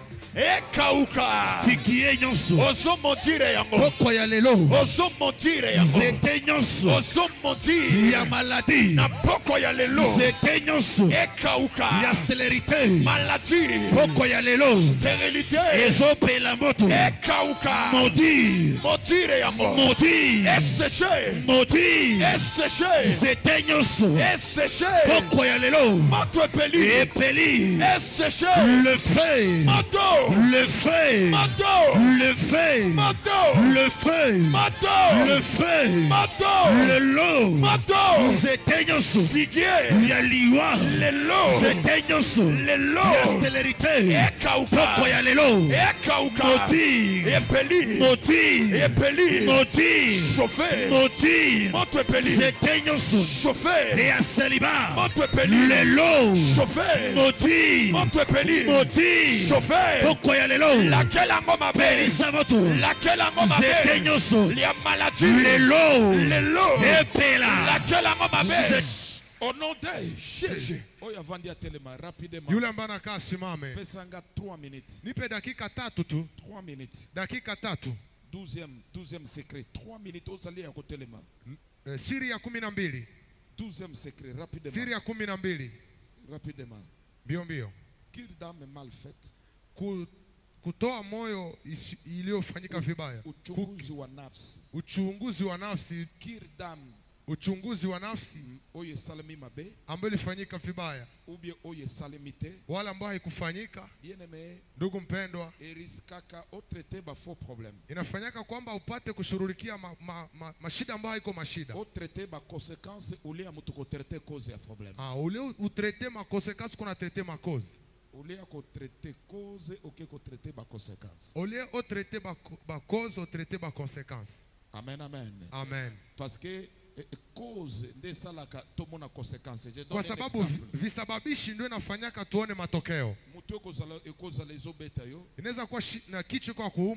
Ekauka. Figie nyonso Ozo modire yango. poko ya lelo, Ozo modire yango. zete nyonso Ozo modire. ya maladi, Na poko ya lelo. zete nyonso Ekauka. ya sterilite, Maladie. poko ya lelo Stérilité. ezopela moto. Ekauka. Maudit, Modire yango. maudit, Esséché. maudit, Esséché. zete nyonso Esséché. poko ya lelo Moto epeli. epeli, Esséché. le feu, Moto. le feu, Moto. le feu, Moto. le feu, Moto. le feu, Moto. le lo, Moto. zete nyonso Figuier. ya liwa, Lelo. zete nyonso Lelo. ya sterilite, Ekauka. poko ya lelo Ekauka. maudit, Epeli. maudit, Epeli. maudit, Chauffé. maudit, Moto epeli. zete nyonso Chauffé. ya celibat, Moto epeli. lelo Chauffé. maudit, Moto epeli. maudit, Chauffé. poko ya lelo Laquelle yango mabe. pelisa moto, Laquelle yango zete mabe. nyonso Lia maladie. lelo Lelo. epela. Laquelle yango mabe. Au nom de Jésus. Oyo avandi atelema rapidement. Yule ambaye anakaa simame, Pesanga trois minutes. nipe dakika tatu tu, trois minutes. dakika tatu. douzième, douzième secret. trois minutes. Ozali ya kotelema. Eh, Siri ya kumi na mbili, douzième secret. Rapidement. siri ya kumi na mbili, Rapidement. mbio mbio. Quelle dame mal faite. Ku- Kutoa moyo isi- iliyofanyika vibaya, Uchunguzi wa nafsi. uchunguzi wa nafsi, Quelle dame uchunguzi wa nafsi oyo esalemi mabe ambayo ilifanyika vibaya, ou bien oyo esalemi te. wala ambayo haikufanyika. Bien aimé, Ndugu mpendwa, eriskaka otraité ba faux problème. inafanyika kwamba upate kushughulikia ma, ma, ma, mashida ambayo haiko mashida. Otraité ba conséquence ole ya mutu ko traiter cause ya problème. Ah, ule utrete makonsekansi kuna trete makozi. Ole ya ko traiter cause oke ko traiter ba conséquence. Ole otrete bakozi otrete bakonsekansi. Amen, amen. Amen. Parce que eh, eh, cause nde salaka tomona conséquence. Je donne Kwa un sababu exemple. visababishi ndio inafanyaka tuone matokeo. Mutu ekozala ekozala ezobeta yo, Inaweza kuwa shi- na kichwa kwa kuuma,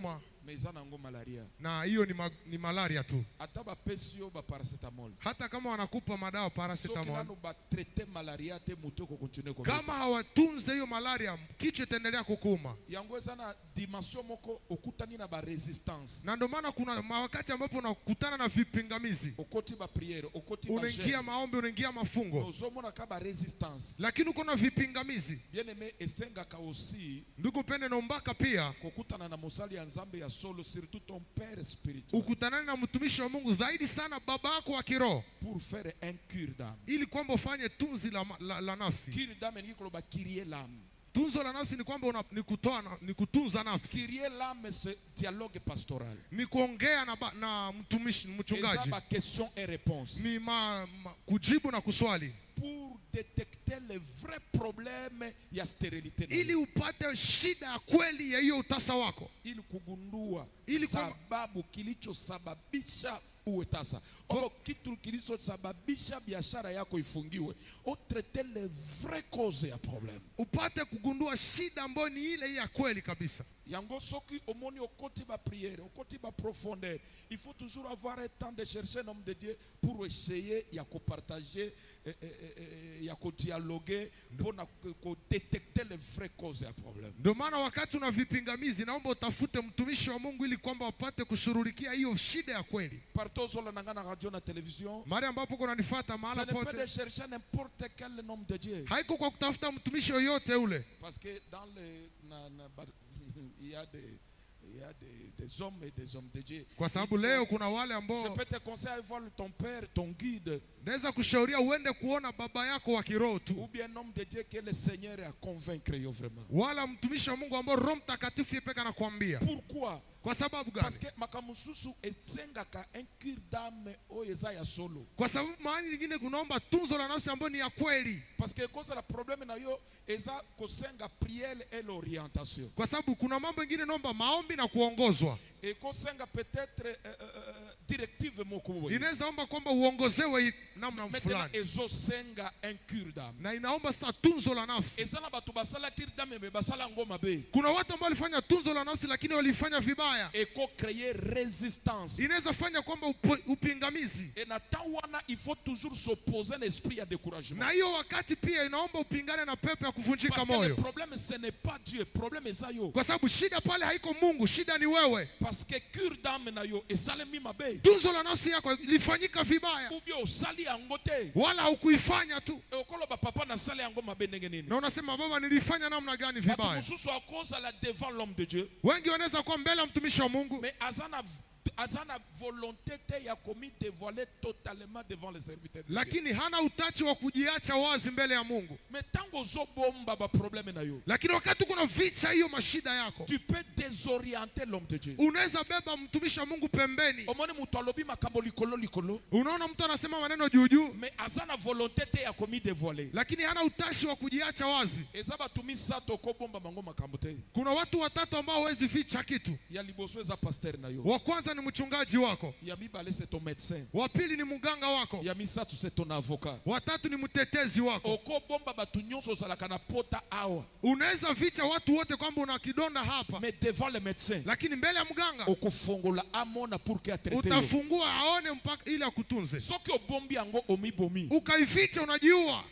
mais eza nango malaria. na hiyo ni, ma, ni malaria tu. Ata ba pesio ba paracetamol. Hata kama wanakupa madawa Soki paracetamol, nanu ba traiter malaria te muto ko continue ko. kama hawatunze hiyo malaria, kichwa itaendelea kukuma. Yango eza na dimension moko okutani na ba resistance. Na ndio maana kuna wakati ambapo unakutana na vipingamizi. Okoti ba prière, okoti ba Unaingia jeûne. maombi, unaingia mafungo, Ozomona ka ba resistance. lakini uko na vipingamizi. Bien aimé, esengaka aussi Ndugu pende naombaka pia kokutana na mosali ya Nzambe ya solo, surtout ton père spirituel, ukutanane na mtumishi wa Mungu, zaidi sana baba yako wa kiroho, pour faire un cure d'âme. ili kwamba ufanye tunzi la, la, la nafsi. Cure d'âme ni koloba kirie l'âme. Tunzo la nafsi ni kwamba una, ni kutoa na, ni kutunza nafsi, Kirie l'âme, c'est dialogue pastoral. ni kuongea na, ba- na mtumishi Eza mchungaji, ba question et réponse. ni ma, ma, kujibu na kuswali, Pour détecter les vrais problèmes ya stérilité na ili yo. upate shida ya kweli ya hiyo utasa wako. Ili kugundua Ili kwamba- sababu kilichosababisha uwe tasa. Obo kitu kilichosababisha biashara yako ifungiwe. O traiter les vraies causes ya problème. Upate kugundua shida ambayo ni ile ya kweli kabisa. Yango soki omoni okoti ba prière, okoti ba profondeur. Il faut toujours avoir un temps de chercher un homme de Dieu pour essayer ya ko partager, eh, eh, eh, ya ko dialoguer, pour na ko détecter les vraies causes ya problème. Ndio maana wakati una vipingamizi, naomba utafute mtumishi wa Mungu ili kwamba wapate kushughulikia hiyo shida ya kweli. Partout sur la nangana radio na télévision. Mahali ambapo kuna nifuata Ce mahala n'est pas de pote, chercher n'importe quel homme de Dieu. haiko kwa kutafuta mtumishi yoyote ule, Parce que dans les, na, na, ba- il y a des, il y a des, des hommes et des hommes de Dieu. kwa sababu Il faut- leo kuna wale Je ambao peux te conseiller à voir ton père, ton guide, naweza kushauria uende kuona baba yako wa kiroho tu, ou bien un homme de Dieu que le Seigneur a convaincre yo vraiment. wala mtumishi wa Mungu ambao Roho Mtakatifu yeye pekee anakuambia. Pourquoi? Kwa sababu Parce gani? que makamususu esengaka un cure d'âme oyo eza ya solo. Kwa sababu mahali nyingine kunaomba tunzo la nafsi ambayo ni ya kweli, Parce que cause la problème na yo eza kosenga prière et l'orientation. kwa sababu kuna mambo mengine naomba maombi na kuongozwa. Et kosenga peut-être euh, euh, euh, directive moko boye. Inaweza omba kwamba uongozewe namna Maintenant fulani, ezosenga un cure d'âme. na inaomba saa tunzo la nafsi. Eza na bato basala cure d'âme mais basala ngoma be. Kuna watu ambao walifanya tunzo la nafsi lakini walifanya vibaya. Eko créer résistance. Inaweza fanya kwamba upo- upingamizi, Et na temps wana il faut toujours s'opposer à l'esprit à découragement. na hiyo wakati pia inaomba upingane na pepo ya kuvunjika Parce que le moyo, problème ce n'est pas Dieu, le problème est ça yo. kwa sababu shida pale haiko Mungu, shida ni wewe. Parce que cure d'âme na yo esalemi mabe. Tunzo la nafsi yako ilifanyika vibaya, Ou bien osali yango te. wala haukuifanya tu, Et okoloba papa na sali yango mabe ndenge nini. na unasema baba, nilifanya namna gani Bato vibaya. mosusu à cause à la devant l'homme de Dieu. Wengi wanaweza kuwa mbele ya mtumishi wa Mungu, Mais azana azana volonté te ya komi dévoiler totalement devant les serviteurs de Dieu. lakini hana utachi wa kujiacha wazi mbele ya Mungu. Mais tango zobomba ba problème na yo, Lakini wakati kuna vita hiyo mashida yako, tu peux désorienter l'homme de Dieu. unaweza beba mtumishi wa Mungu pembeni. Omoni mutu alobi makambo likolo likolo, Unaona mtu anasema maneno juu juu, mais azana volonté te ya komi dévoiler. lakini hana utashi wa kujiacha wazi. Eza batu misato kobomba bango makambo te. Kuna watu watatu ambao hawezi ficha kitu. Ya liboso eza pasteur na yo. Wa kwanza ni mchungaji wako, Ya mibale c'est ton médecin. wa pili ni mganga wako, Ya misato c'est ton avocat. wa tatu ni mtetezi wako. Okobomba batu nyonso ozalaka na pota awa, Unaweza ficha watu wote kwamba una kidonda hapa, mais devant le médecin lakini mbele ya mganga okofongola amona pour que atraite yo. utafungua aone mpaka ili akutunze. Soki obombi yango omibomi. Ukaificha unajiua.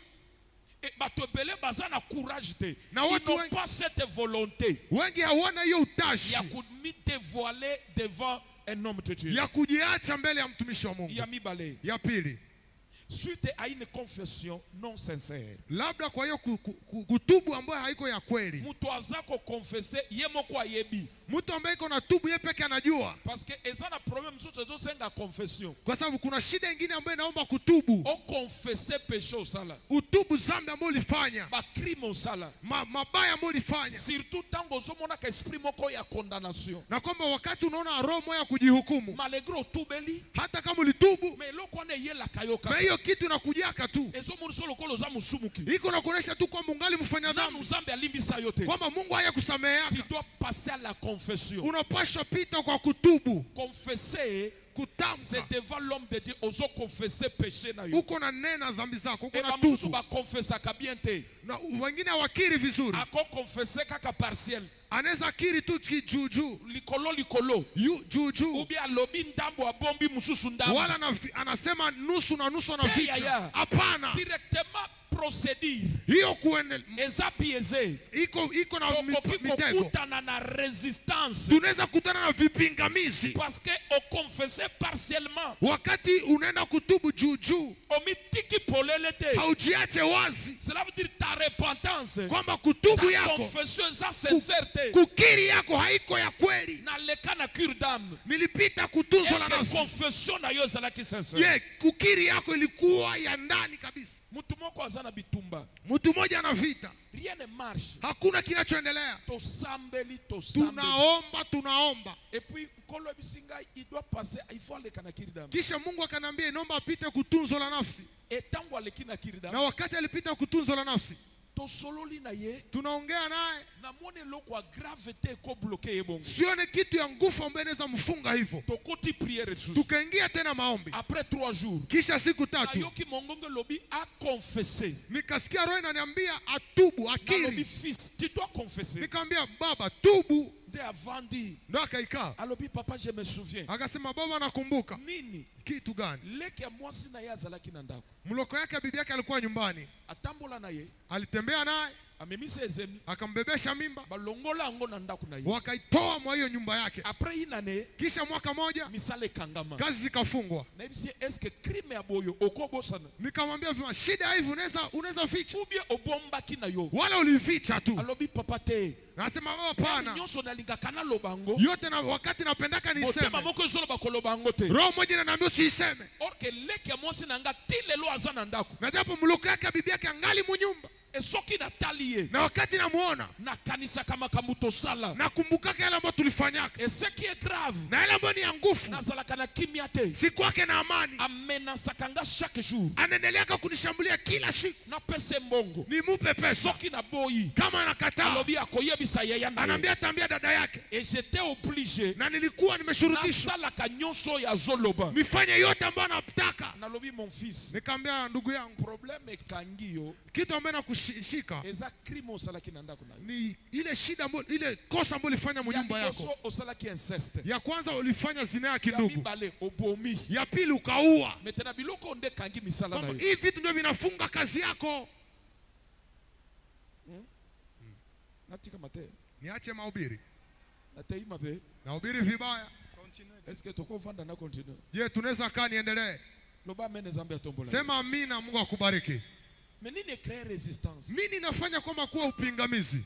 Et bato ebele baza na courage te. Na Ils watu n'ont wengi- pas cette volonté Wengi hawana hiyo utashi ya komi dévoiler devant un homme de Dieu. ya kujiacha mbele ya mtumishi wa Mungu. Ya mibale. Ya pili, Suite à une confession non sincère. labda kwa hiyo ku- ku- ku- kutubu ambayo haiko ya kweli. Mutu aza ko confesser ye moko ayebi. Mtu ambaye iko na tubu yeye peke anajua, Parce que eza na problème mosusu ezosenga confession. kwa sababu kuna shida nyingine ambayo inaomba kutubu. O confesser péché osala. Utubu zambi ambayo ulifanya, Ba crime osala. ma, mabaya ambayo ulifanya, Surtout tango ozomonaka esprit moko ya condamnation. na kwamba wakati unaona roho moja ya kujihukumu, Malgré otubeli, hata kama ulitubu, mais eloko wana eyelaka yo na kaka. hiyo kitu inakujaka tu, Ezomonisa lokola oza musumuki. iko na kuonesha tu kwamba ungali mfanya Nanu dhambi, Nzambe alimbisa yo te. kwamba Mungu haya Tu kusameheaka. dois passer à la confession. confession. unapaswa pita kwa kutubu. Confesser, Kutamka. c'est devant l'homme de Dieu. Ozo confesser péché na yo. Uko na nena dhambi zako, uko Et na ba mususu tubu. ba confessa ka bien te. Na wengine hawakiri vizuri. Ako confesser kaka partiel. Anaweza kiri tu juujuu. Likolo likolo. Yu juujuu. Ubi alobi ndambo abombi mususu ndambo. Wala na, anasema nusu na nusu na Hey, ya, vicha. ya. Hapana. Directement procédure. Hiyo kuende Eza pieze. iko iko na mi- Tokoki mitego. kokutana na resistance. Tunaweza kutana na vipingamizi. Parce que on confessait partiellement. Wakati unaenda kutubu juujuu, Omitiki polele te. haujiache wazi Cela veut dire ta repentance. kwamba kutubu Ta yako, confession eza sincère te. kukiri yako haiko ya kweli. Na leka na cure d'âme. Nilipita kutunzwa Est-ce na que nafsi. confession na yo ezalaki sincère? Je, kukiri yako ilikuwa ya ndani kabisa? Mutu moko aza na bitumba. Mtu mmoja ana vita, Rien ne marche. hakuna kinachoendelea. Tosambeli, tosambeli. Tunaomba, tunaomba, Et puis nkolo bisinga il doit passer, il faut aleka na cure d'âme. kisha Mungu akanambia inaomba apite kutunzwa la nafsi. Et tango aleki na cure d'âme. Na wakati alipita kutunzwa la nafsi, Tosololi na ye. tunaongea naye, Na mone loko a gravité ko bloqué ye bongo. sione kitu ya nguvu ambayo inaweza mfunga hivyo. Tokoti prière sous. Tukaingia tena maombi, Après trois jours. kisha siku tatu Ayoki mongongo lobi a confessé. nikasikia roho inaniambia atubu, Lobi akiri. fils, tu dois confesser. Nikamwambia baba, tubu. Dès avant dit. Ndo akaikaa Alobi papa je me souviens. akasema, baba nakumbuka. Nini? Kitu gani? Leki ya mwasi na ye azalaki na ndako. Mloko yake bibi yake alikuwa nyumbani, Atambola na ye. alitembea naye Amemisa ezemi. akambebesha mimba, Balongola ango na ndako na ye. wakaitoa mwa hiyo nyumba yake. Après une année, Kisha mwaka moja misale kangama. kazi zikafungwa. Na hivi si est-ce que crime ya boyo okobo sana? Nikamwambia vima, shida hivi unaweza unaweza ficha, Ou bien obombaki na yo. wala ulificha tu. Alobi papa te. Nasema baba, pana Nyonso nalingaka na lobango. yote na wakati napendaka Motema niseme, moko ezoloba kolobango te. roho moja inaniambia usiiseme. Or que leki ya mwasi na nga ti lelo aza na ndako. Na japo mloko yake bibi yake angali munyumba, E soki natali ye. na wakati namuona Nakanisaka makambo tosala. nakumbukaka yale ambayo tulifanyaka, Et ce qui est grave, na yale ambayo ni ya nguvu, nazalaka na kimia te. si kwake na amani. Amenasaka nga chaque jour. Anaendeleaka kunishambulia kila siku, Napese mbongo. nimupe pesa. Soki na boyi. Kama anakataa Alobi akoyebisa yeye na ye. anaambia tambia dada yake, Et j'étais obligé. na nilikuwa nimeshurutishwa Nasalaka nyonso ya zoloba. nifanye yote ambayo anataka. Nalobi mon fils. Nikamwambia ndugu yangu, Problème ekangi yo. kitu ambayo nakushika Eza crime osalaki na ndako na yo. ni ile shida ambayo, ile kosa ambayo ulifanya mu nyumba yako. Liboso osalaki inceste. Ya kwanza ulifanya zina ya Ya kindugu, mibale obomi. ya pili ukaua. Maintenant biloko nde kangi misala na Kwamba yo. hii vitu ndio vinafunga kazi yako. Natika mate. Niache mahubiri, Natei mabe. nahubiri vibaya. Est-ce que toko vanda na continue? Je, tunaweza kaa niendelee? Loba mene zambe atombola. Sema amina, Mungu akubariki. Mais nini créer résistance? Nini nafanya kwamba kuwa upingamizi?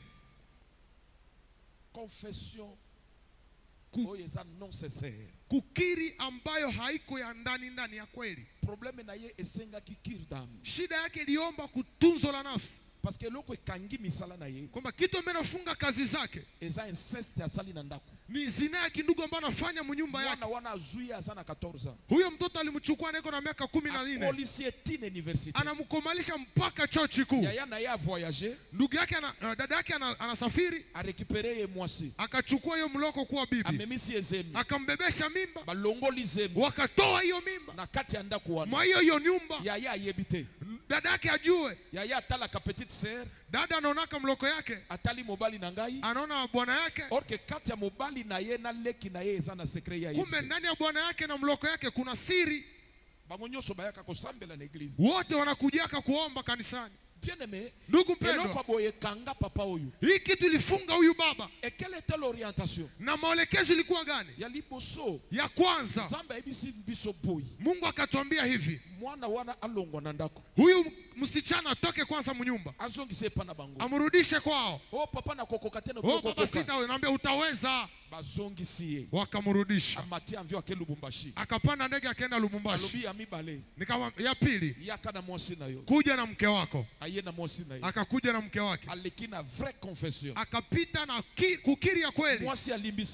Confession. Ku- Oyo eza non sincère. Kukiri ambayo haiko ya ndani ndani ya kweli. Problème na ye esengaki cure d'âme. Shida yake iliomba kutunzwa la nafsi, Parce que loko ekangi misala na ye. kwamba kitu ambaye nafunga kazi zake Eza inceste asali na ndako. ni zina ya kindugu ambayo anafanya munyumba yake. Mwana wana azuia asa na quatorze ans. Huyo mtoto alimchukua na iko na miaka kumi na nne, Akolisi etine université. anamkomalisha mpaka chuo kikuu. Yaya na ye a voyagé. Ndugu yake ana, uh, dada yake ana, anasafiri, A récupéré ye mwasi. akachukua hiyo mloko kuwa bibi, Amemisi ezemi. akambebesha mimba, Balongoli zemi. wakatoa hiyo mimba Na kati ya ndako wana. mwa hiyo hiyo nyumba. Yaya ayebi te. Dada yake ajue, Yaya atalaka petite sœur. dada anaonaka mloko yake, Atali mobali na ngai. anaona bwana yake, Or que kati ya mobali na ye na leki na ye eza na secret ya ye. kumbe ndani ya bwana yake na mloko yake kuna siri. Bango nyonso bayaka kosambela na église. Wote wanakujaka kuomba kanisani. Bien aimé. Ndugu Eloko mpendwa, boye kanga papa oyo. hii kitu ilifunga huyu baba, Et quelle était l'orientation? na maelekezo ilikuwa gani? Ya liboso. Ya kwanza, Nzambe ayebisi biso boyi. Mungu akatuambia hivi, Mwana wana alongwa na ndako. huyu msichana atoke kwanza mnyumba, Azongise pa na bango. amrudishe kwao. Oh papa na kokoka tena Oh baba, kokoka. sita, naambia utaweza. Bazongisi ye. Wakamrudisha, Amati amvyo ake Lubumbashi. akapanda ndege akaenda Lubumbashi. Alobi ya mibale. Nikamwambia ya pili, Yaka na mwasi na yo. kuja na mke wako. Aye na mwasi na yo. Akakuja na mke wake, Aleki na vraie confession. akapita na ki, kukiri ya kweli. Mwasi alimbisi ye.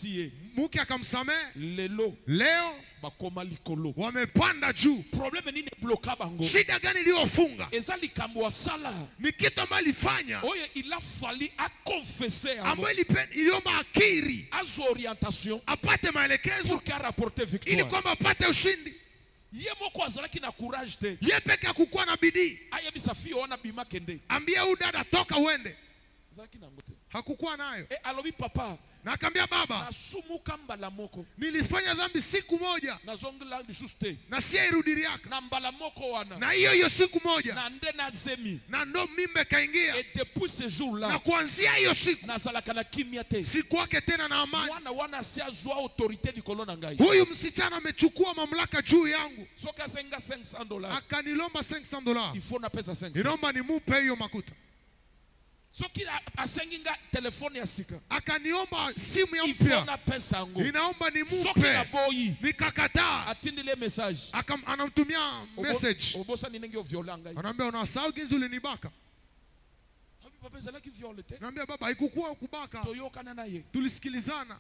mke akamsamehe. lelo Leo bakoma likolo. wamepanda juu. Problème nini bloka bango? Shida gani iliyofunga? Eza likambo wa sala. Ni kitu ambayo alifanya Oye, il a fallu à confesser yango. ambayo ilipe- iliomba akiri Azo orientation apate maelekezo pour qu'à rapporter ili victoire. kwamba apate ushindi. Ye moko azalaki na courage te. Ye peke hakukuwa na bidii. Ayebisa fi wana bima kende. Ambia huyu dada toka uende. Azalaki nango te. Hakukuwa nayo. E alobi papa, Na akamwambia baba, nasumuka mbala moko. nilifanya dhambi siku moja Nazongela lisusu te. na si irudiaka. Na mbala moko wana. Na hiyo hiyo siku moja Na nde na zemi. na ndo mimba kaingia. Et depuis ce Na jour-là, kuanzia hiyo siku nazalaka na kimia te. sikuwake tena na amani. Wana wana si azwa autorité likolo na ngai. Huyu msichana amechukua mamlaka juu yangu. Soki asenga cinq cents dollars, Akanilomba cinq cents dollars. il faut na pesa cinq cents. Ninaomba nimupe hiyo makuta. Soki a- asengi nga telefone ya sika, Akaniomba simu ya il faut mpya. na pesa yango. Inaomba Soki na nimupe. boyi, Nikakataa. atindile message. Akam, anamtumia Obo- message. Obosa ni nenge viola ngai. Anaambia unasahau jinsi ulinibaka. Habi papa ezalaki viole te. Naambia baba haikukuwa kubaka. Toyokana na ye. Tulisikilizana.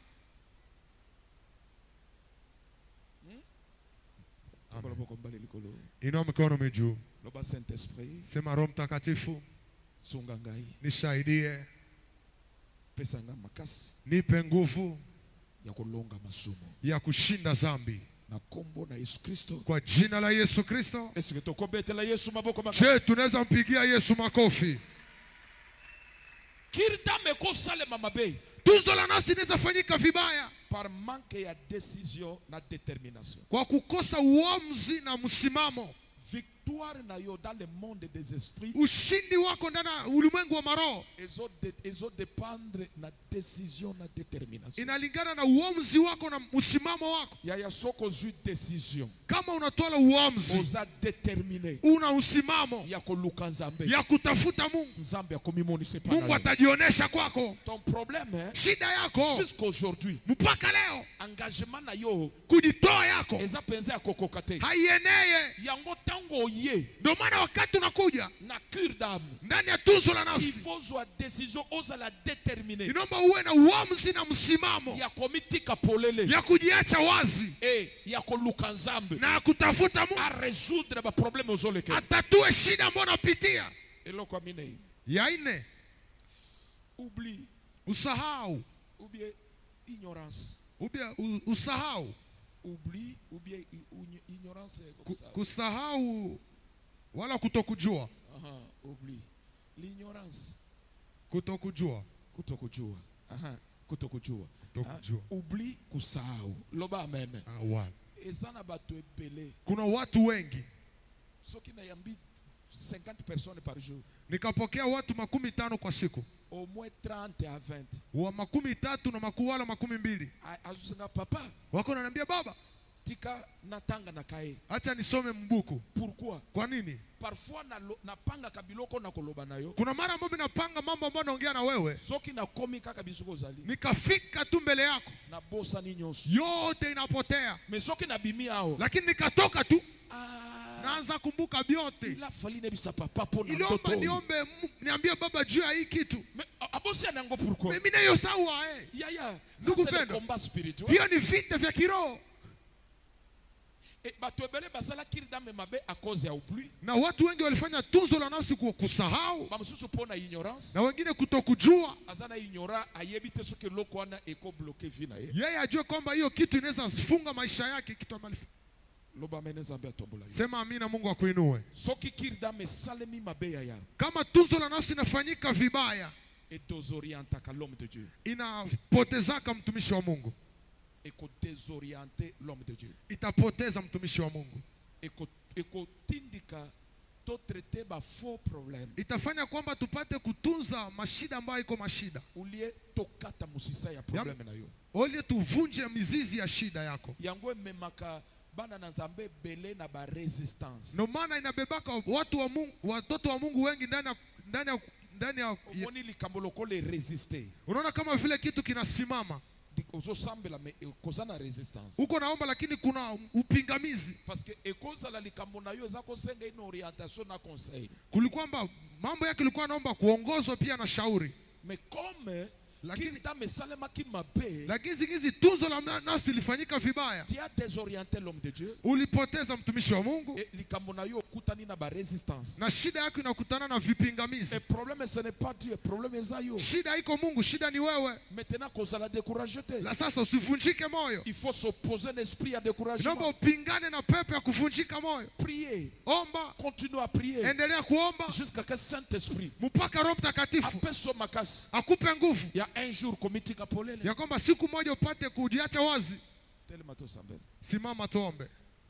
Loba loboko mbali likolo. Inua mikono mijuu. Loba Saint-Esprit, Sema Roho Mtakatifu, sunga ngai, nisaidie, pesa nga makasi nipe nguvu ya kolonga masumu. ya kushinda dhambi Na kombo na Yesu Kristo. kwa jina la Yesu Kristo. Est-ce que tokobetela Yesu maboko Je, makasi? tunaweza mpigia Yesu makofi? Kirda meko salema mabe Tuzo la nafsi inaweza fanyika vibaya par manque ya décision na détermination. kwa kukosa uamuzi na msimamo. Victoire na yo dans le monde des esprits, Ushindi wako ndani ya ulimwengu wa maroho ezo de, ezo dépendre na décision na détermination. inalingana na uamuzi wako na msimamo wako. Yaya soko zui décision, Kama unatoa uamuzi, oza déterminé una msimamo ya koluka nzambe. ya kutafuta Mungu, Nzambe akomimonise pa Mungu na yo. atajionyesha kwako. Ton problème hein, Shida yako jusqu'aujourd'hui, mpaka leo, engagement na yo kujitoa yako eza penza ya kokoka te. haieneye. Yango tango ye Ndio maana wakati unakuja na cure d'âme, ndani ya tuzo la il nafsi, faut zwa décision oza la déterminer inaomba uwe na uamuzi na msimamo ya komitika polele ya kujiacha wazi e ya koluka nzambe na kutafuta Mungu a résoudre ba problème ozoleke. atatue shida ambayo unapitia. Eloko amine, Ya nne, oublie usahau. ou bien ignorance. Ubia, u- usahau. Oublie ou bien i- uni- ignorance Ku- comme ça. Kusahau wala kutokujua. Aha, oublie. L'ignorance, Kutokujua. kutokujua. Aha, kutokujua. Kutokujua. Ah, oublie kusahau. Loba amen. Ah, wa. Ezana bato ebele. Kuna watu wengi. Soki na yambi cinquante personnes par jour. Nikapokea watu makumi tano kwa siku, Au moins trente à vingt. wa makumi tatu na makuu wala makumi mbili Azusenga papa, wako wananiambia baba, tika natanga na kae. acha nisome mbuku. Pourquoi? Kwa nini? Parfois na napanga kabiloko na koloba nayo. Kuna mara ambapo napanga mambo ambayo naongea na wewe, Soki na komi kaka bisuko zali. nikafika tu mbele yako, Na bosa ni nyonso. yote inapotea. Mais soki na bimi ao. Lakini nikatoka tu, Ah, naanza kumbuka vyote. il a fallu ne bisa papa pour na Iliomba mtoto. niombe Mu- niambie baba juu ya hii kitu. Mais abosi anango pourquoi? Mimi nayo sawa eh. Yaya, ça Ndugu c'est le pendo, combat spirituel. hiyo ni vita vya kiroho, Et bato ebele basala kiridame mabe à cause ya oubli. na watu wengi walifanya tunzo la nafsi kwa kusahau, Bamususu pona ignorance. na wengine kutokujua. Azana ignora ayebite soki loko wana eko bloqué vie na ye. Yeye ajue kwamba hiyo kitu inaweza funga maisha yake, kitu ambacho. Loba mene Nzambe atombola yo. Sema amina, Mungu akuinue. Soki kiridame salemi mabe ya ya. Kama tunzo la nafsi inafanyika vibaya, Et désorientaka l'homme de Dieu. inapotezaka mtumishi wa Mungu, Et ko désorienter l'homme de Dieu. itapoteza mtumishi wa Mungu, Et ko et ko tindika to traiter ba faux problème. itafanya kwamba tupate kutunza mashida ambayo iko mashida, Ulie tokata musisa ya problème na yo. ili tuvunje mizizi ya shida yako. Yango memaka bana na Nzambe bele na ba resistance. Ndio maana inabebaka watu wa Mungu, watoto wa Mungu wengi ndani ya ndani ya ndani ya, Omoni likambo loko le résister. unaona kama vile kitu kinasimama Ozo sambela me kozana resistance. huko, naomba lakini kuna upingamizi, Parce que ekoza la likambo na yo za kosenga une orientation na conseil. kulikwamba mambo yake ilikuwa naomba kuongozwa pia na shauri, Mais comme Lakini- Kini dame salema ki mabe. lakini zikizi tunzo la na- nafsi ilifanyika vibaya, Tu as désorienté l'homme de Dieu. ulipoteza mtumishi wa Mungu, Et likambo na yo kutani na ba résistance. na shida yako inakutana na Le vipingamizi. problème ce n'est pas Dieu, le problème est ça yo. Shida iko Mungu, shida ni wewe. Maintenant qu'on la décourager. La sasa usivunjike moyo, Il faut s'opposer à un esprit à naomba découragement. upingane na pepo ya kuvunjika moyo. Priez. Omba, Continue à prier. endelea kuomba Jusqu'à que Saint-Esprit mpaka Roho Mtakatifu appelle son makas. akupe nguvu Il y a un jour komiti kapolele. ya kwamba siku moja upate kujiacha wazi. Tellement to sambel. Simama tuombe.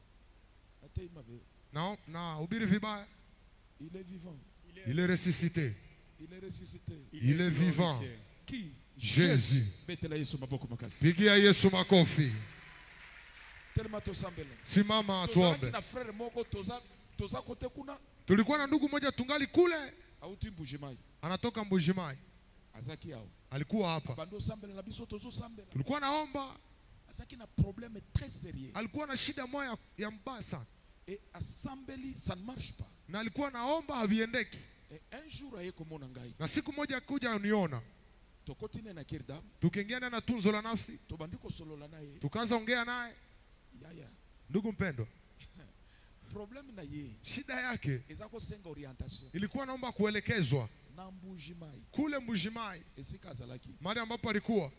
Ate imabe. Na, na hubiri vibaya, Il est vivant. il est ressuscité, Il est ressuscité. il est vivant. Qui? Jésus. Betela Yesu maboko makasi. Pigia Yesu makofi. Tellement to sambel. Simama Tozaki tuombe. na frère moko toza toza kote kuna Tulikuwa na ndugu mmoja tungali kule, auti mbujimai. anatoka Mbujimai, Azaki hao. alikuwa hapa, Bando sambel na biso tozo sambel. tulikuwa naomba, Azaki na problème très sérieux. alikuwa na shida moja ya mbaya sana, Et assembly ça ne marche pas. na alikuwa naomba haviendeki. Et un jour aye komona ngai. Na siku moja kuja uniona, Tokotine na kirdam. tukiingia ndani na tunzo la nafsi, Tobandiko solola naye. tukaanza ongea naye. Yaya. Ndugu mpendwa, Problème na ye. shida yake Ezako senga orientation. ilikuwa naomba kuelekezwa Na mbujimai. kule Mbujimai, Esika azalaki. mahali ambapo alikuwa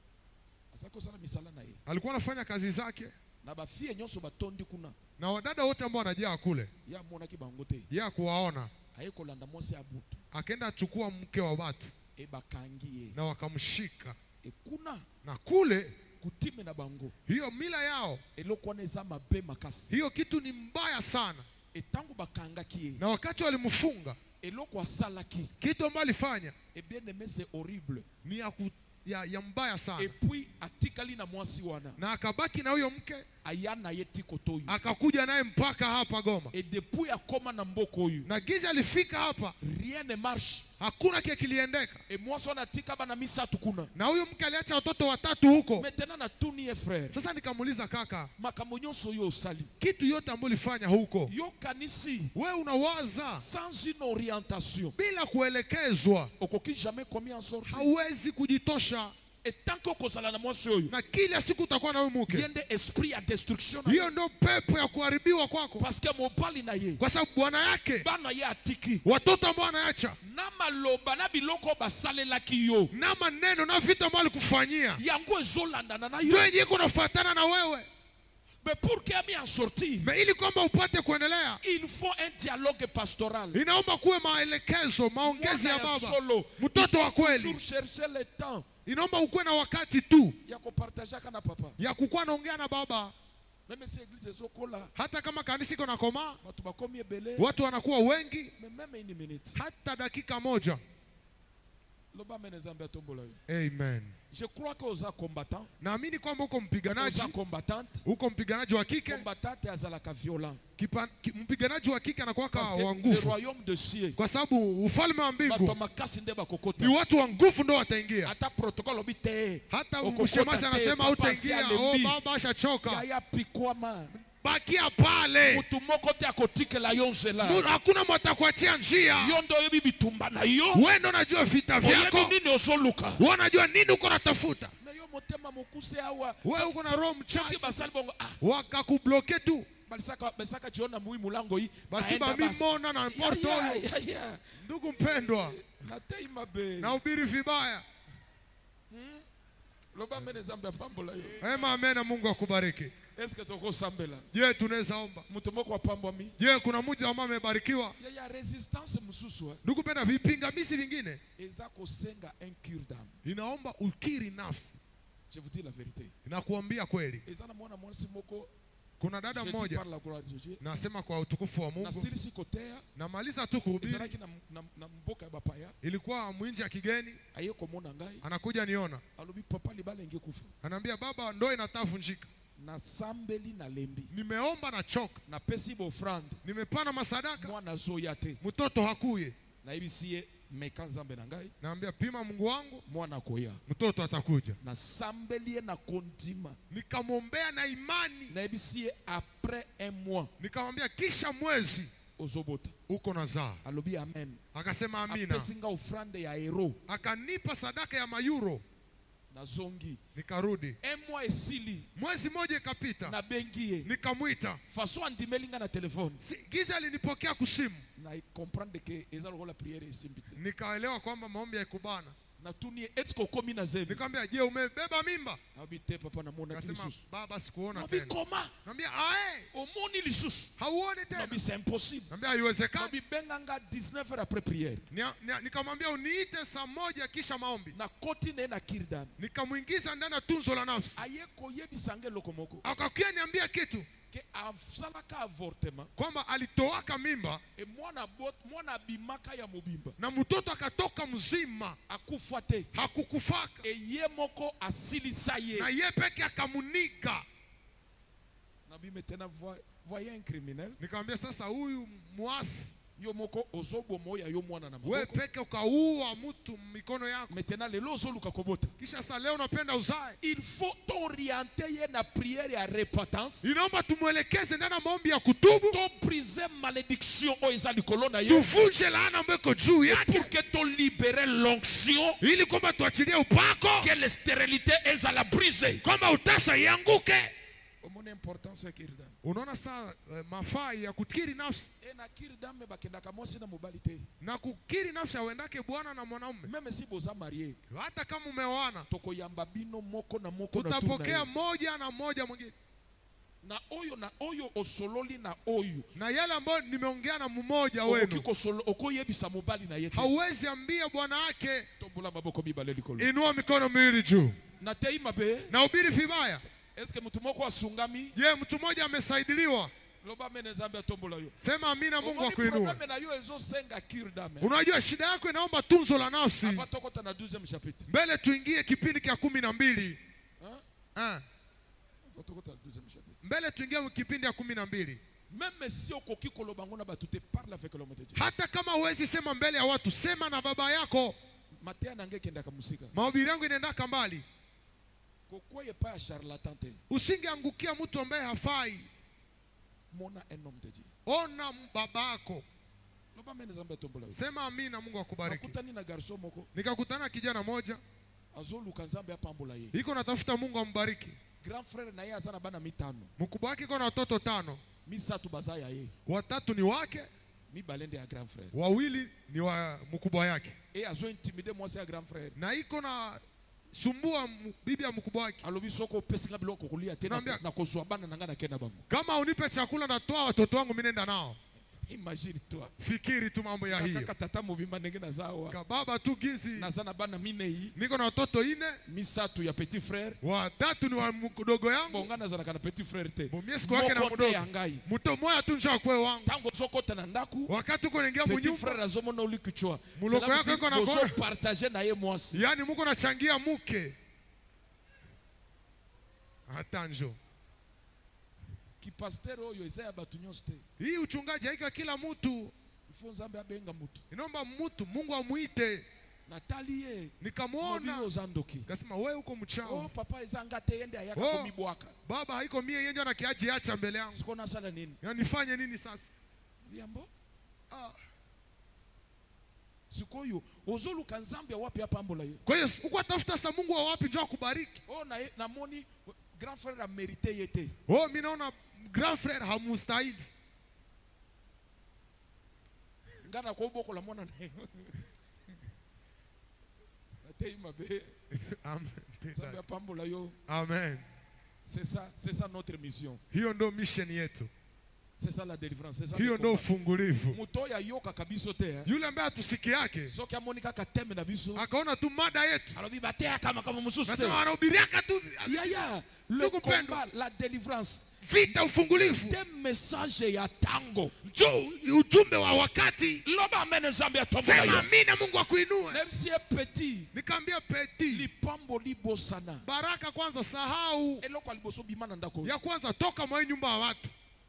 Azako sana misala na ye. alikuwa anafanya kazi zake, Na bafie nyonso batondi kuna. na wadada wote ambao wanajaa kule, Ya mona ki bango te. yeye akuwaona, Aye kolanda mwasi abutu. akaenda achukua mke wa watu E bakangi ye. na wakamshika, E kuna na kule kutime na bango. hiyo mila yao, Eloko wana eza mabe makasi. hiyo kitu ni mbaya sana. E tango bakangaki ye. Na wakati walimfunga, Eloko asalaki. kitu ambayo alifanya E bien aimé c'est horrible. ni ya, ku, ya, ya mbaya Et sana, puis atikali na mwasi wana. na akabaki na huyo mke, Aya na ye tikotoyu. akakuja naye mpaka hapa Goma, Et depuis akoma na mboko oyu. na giza alifika hapa, Rien ne marche. hakuna kile kiliendeka, Et mwasi wana tika bana misatu kuna. na huyo mke aliacha watoto watatu huko. Maintenant na tuni ye frère. Sasa nikamuuliza, kaka, Makambo nyonso yo osali. kitu yote ambayo ulifanya huko, Yo kanisi. we unawaza Sans une orientation. bila kuelekezwa, Okoki jamais combien en sortir. hauwezi kujitosha, Et tant que kozala na mwasi oyu. na kila siku utakuwa na huyo mke. Yende esprit ya destruction. na Hiyo ndio pepo ya kuharibiwa kwako, Parce que mobali na ye. kwa sababu bwana yake, Bana ye atiki. watoto ambao anaacha, Na maloba na biloko basalelaki yo. na maneno na vitu ambavyo alikufanyia, Yango ezolandana na ndio yo. yenyewe kunafuatana na wewe. Mais pour qu'il y en sortir, Na ili kwamba upate kuendelea, il faut un dialogue pastoral. inaomba kuwe maelekezo, maongezi ya Mwana ya baba, solo. mtoto wa Il faut kweli. toujours chercher le temps. Inaomba ukuwe na wakati tu Ya kupartager kana papa. ya kukuwa naongea na baba, Même si l'église ezokola, hata kama kanisa iko na komaa, batu bakomi ebele, watu wanakuwa wengi, mais même une minute. hata dakika moja. Loba mene zambe atombola yo. Amen. Je crois que oza combattant, Naamini kwamba uko mpiganaji, oza combattante, uko mpiganaji wa kike. combattante azalaka violent. Kipa, ki, mpiganaji wa kike anakuwa Parce wa que le nguvu, royaume de cieux, kwa sababu ufalme wa bato mbingu makasi nde bakokota. ni watu wa nguvu ndo wataingia. Ata protocole obi te. Hata Okokota mshemasi te, anasema papa si hautaingia, oh, alembi. baba ashachoka, Yaya pikwama. bakia pale, Mutu moko te akotikela yo nzela. Mu- hakuna mtakuachia njia. Yo ndo oyebi bitumba na yo. Wewe ndo unajua vita vyako, Oyebi nini osoluka. wewe unajua nini uko natafuta. Na yo motema mokuse awa. Wewe uko na roho Choki mchache, basali bongo. Ah, wakakubloke tu, balisaka basaka jiona mui mulango hii. basi Aenda bami basi. mona na Ya, porto ya, huyo. ya, ya. Ndugu mpendwa, Natei mabe. nahubiri vibaya. Loba mene zambe pambola yo. Ema amen, na Mungu akubariki. Est-ce que toko sambela? Je, tunaweza omba? Mutu moko wa pambwa mi. Je, kuna mmoja ambao amebarikiwa? Ya ya resistance mususu. eh. Ndugu mpendwa, vipingamizi vingine Eza kosenga un cure d'âme. inaomba ukiri nafsi. Je vous dis la vérité. Nakuambia kweli, Eza na mwana mwansi moko. kuna dada Je dis mmoja, par la gloire de Dieu. nasema kwa utukufu wa Na Mungu, silisi kotea. namaliza tu kuhubiri, Ezalaki na, na, na mboka ya bapaya. ilikuwa mwinji ya kigeni, Aye komona ngai. anakuja niona, Alobi papa libala inge kufa. anaambia baba, ndoa inataka vunjika, Na sambeli na lembi. nimeomba na choka, Na pesi bo frande. nimepana masadaka, Mwana zoya te. mtoto hakuye. Na ibisiye meka nzambe na ngai. Naambia pima Mungu wangu, Mwana koya. mtoto atakuja. Na sambeli na kondima. Nikamwombea na imani, Na ibisiye après un mois. nikamwambia kisha mwezi ozobota. uko nazaa. Alobi amen. Akasema amina. Apesinga ofrande ya hero. Akanipa sadaka ya mayuro. Na zongi. Nikarudi. Emwa esili. Mwezi moja ikapita. Na bengie. Nikamwita. Faso andimelinga na telefoni. Si, giza alinipokea kusimu. Na comprendre que ezalo la prière esimbite. Nikaelewa kwamba maombi haikubana. Na tunie esko komi na zemi. Nikamwambia, je, umebeba mimba? Abite papa na mona klisusu. Baba sikuona Nabi tena. Koma. Nikamwambia, ae. Omoni lisusu. Hauoni tena. Nabi c'est impossible. Nikamwambia haiwezekani. Nabi benganga dix-neuf heures après prière. Nikamwambia uniite saa moja kisha maombi. Na koti ne na kirdam. Nikamuingiza ndani ya tunzo la nafsi. Aye koyebi sange lokomoko. Akakia niambia kitu. Ke asalaka avortement. Kwamba alitoaka mimba. E mwana bot mwana bimaka ya mobimba. Na mtoto akatoka mzima. Akufuate. Hakukufaka. E ye moko asilisa ye. Na ye peke akamunika. Nabi maintenant voyez un criminel. Nikamwambia sasa huyu muasi. Yo moko ozobo moya yo mwana na maboko. Wewe peke ukaua mtu mikono yako. Maintenant le lozo luka kobota. Kisha sasa leo unapenda uzae. Il faut t'orienter ye na prière ya repentance. Inaomba tumuelekeze ndani maombi ya kutubu. To briser malédiction o ezali kolona ye. Tuvunje laana ambayo iko juu yake. Pour que to libérer l'onction. Ili kwamba tuachilie upako. Que la stérilité ezala briser. Kwamba utasa ianguke. Omone importance ya kirdam. Unaona saa uh, mafaa ya kukiri nafsi. E na kirdam me bakendaka mosi na mobalite. Na kukiri nafsi awendake bwana na mwanaume. Meme si boza marié. Hata kama umeoana. Toko yamba bino moko na moko na tutapokea moja na moja mwingine. Na oyo na oyo osololi na oyo. Na yale ambayo nimeongea na mmoja wenu. Okiko solo okoyebisa mobali na yete. Hauwezi ambia bwana wake. Tombola maboko bibale likolo. Inua mikono miwili juu. Na tei mabe. Na ubiri vibaya. Eske mtu moko asungami? Je, mtu mmoja amesaidiliwa? Loba mene zambia tombola yo. Sema amina, Mungu akuinue. Unajua Unajua shida yako inaomba tunzo la nafsi. Afatokota na douzième chapitre. Mbele tuingie kipindi cha kumi na mbili. Ah. Afatokota na douzième chapitre. Mbele tuingie kipindi cha kumi na mbili. Même si okoki koloba ngona ba tu parle avec l'homme de Dieu. Hata kama huwezi sema mbele ya watu, sema na baba yako. Matea nange kenda kamusika. Mahubiri yangu inaenda mbali. Kokoye pa ya charlatan te. Usingeangukia mtu ambaye hafai. Mona un homme de Dieu. Ona babako. Loba mene zambia tombola yo. Sema amina, Mungu akubariki. Nakutani na garso moko. Nikakutana kijana moja. Azolu kanzambia pambola ye. Iko natafuta Mungu ambariki. Grand frère na yeye azana bana mitano. Mkubwa wake iko na watoto tano. Misatu bazaya ye. Watatu ni wake. Mi balende ya grand frère. Wawili ni wa mkubwa yake. E azo intimider moi c'est grand frère. Na iko na sumbua bibi ya mkubwa wake. Alobi soko pesika biloko kulia tena na kozwa bana nanga na kena bangu. Kama unipe chakula natoa watoto wangu mimi nenda nao. Imagine toi. Fikiri tu mambo ya hiyo. Kaka tata mubimba ndenge na zawa. Ka baba tu ginsi. Nazana bana mine hii. Niko na watoto ine. Misatu ya petit frère. Watatu ni wa mdogo yangu. Bonga nazana kana petit frère te. Bomiesko wake na mdogo. Mto moya tu njoo kwa wangu. Tango soko tena ndaku. Wakati uko naingia mnyumba. Petit frère azomo na ulikichwa. Muloko yako iko na kwa. Partager na yeye mwasi. Yaani mko nachangia mke. Hata njo. Kipasteur oyo ezaya batu nyonste. Hii uchungaji haika kila mtu. Ifo nzambe abenga mtu. Inaomba mtu Mungu amuite. Natalie. Nikamuona. Kasema wewe uko mchao. Oh papa ezanga te yende ayaka oh, komibwaka. Baba haiko mie yeye na kiaji acha mbele yangu. Siko na sala nini? Ya nifanye nini sasa? Biambo? Ah. Sikoyo ozolu kanzambe wapi hapa ambola yo. Kwa hiyo uko tafuta sa Mungu wa wapi njoo akubariki. Oh na na moni grand frère a mérité yete. Oh mimi naona grand frère hamustahili. Ngana kwa boko la mwana naye. Atei mabe. Amen. Samba pambola yo. Amen. C'est ça, c'est ça notre mission. Hiyo ndo mission yetu. C'est ça la délivrance, c'est ça. Hiyo ndo ufungulivu. Mutoya yoka kabiso te. Yule ambaye atusiki yake. Soki amonika kateme na biso. Akaona tu mada yetu. Alobi batea kama kama mususu. Nasema anahubiriaka tu. Ya ya. Le combat, la délivrance. Vita ufungulivu. Te message ya tango. Njoo ujumbe wa wakati. Loba amene zambi ya tombola yo. Sema amina Mungu akuinue. Même si est petit. Nikamwambia petit. Lipambo libo sana. Baraka kwanza sahau. Eloko aliboso bimana ndako. Ya kwanza toka mwa nyumba ya watu.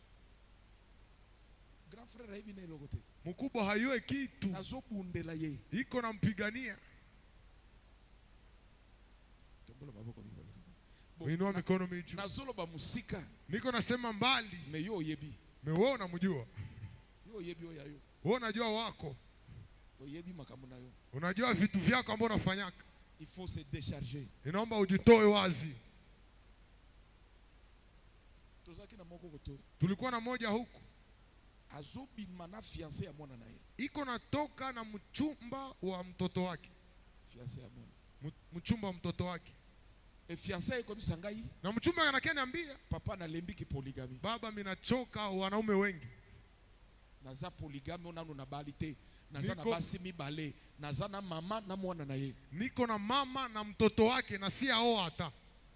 Grand frère hivi na eloko te. Mkubwa hayue kitu. Nazobundela ye. Iko nampigania. Tombola maboko bibale. Inua mikono miju. Nazolo ba musika. Niko nasema mbali. Me yo yebi. Me wewe unamjua. Yo oyebi oyayo. Wewe unajua wako. Oyebi makambo na yo. Unajua vitu vyako ambavyo unafanyaka. Il faut se décharger. Inaomba ujitoe wazi. Tozaki na moko koto. Tulikuwa na moja huku. Azobi mana fiancé ya mwana na ye. Iko natoka na mchumba wa mtoto wake. Fiancé ya mwana. Mchumba wa mtoto wake. E fiancé yuko bisangai. Na mchumba anakaniambia, papa na lembiki polygamy. Baba mimi nachoka wanaume wengi. Naza polygamy onano na balite. Naza na basi mibale. Naza na mama na mwana na ye. Niko na mama na mtoto wake na si ao hata.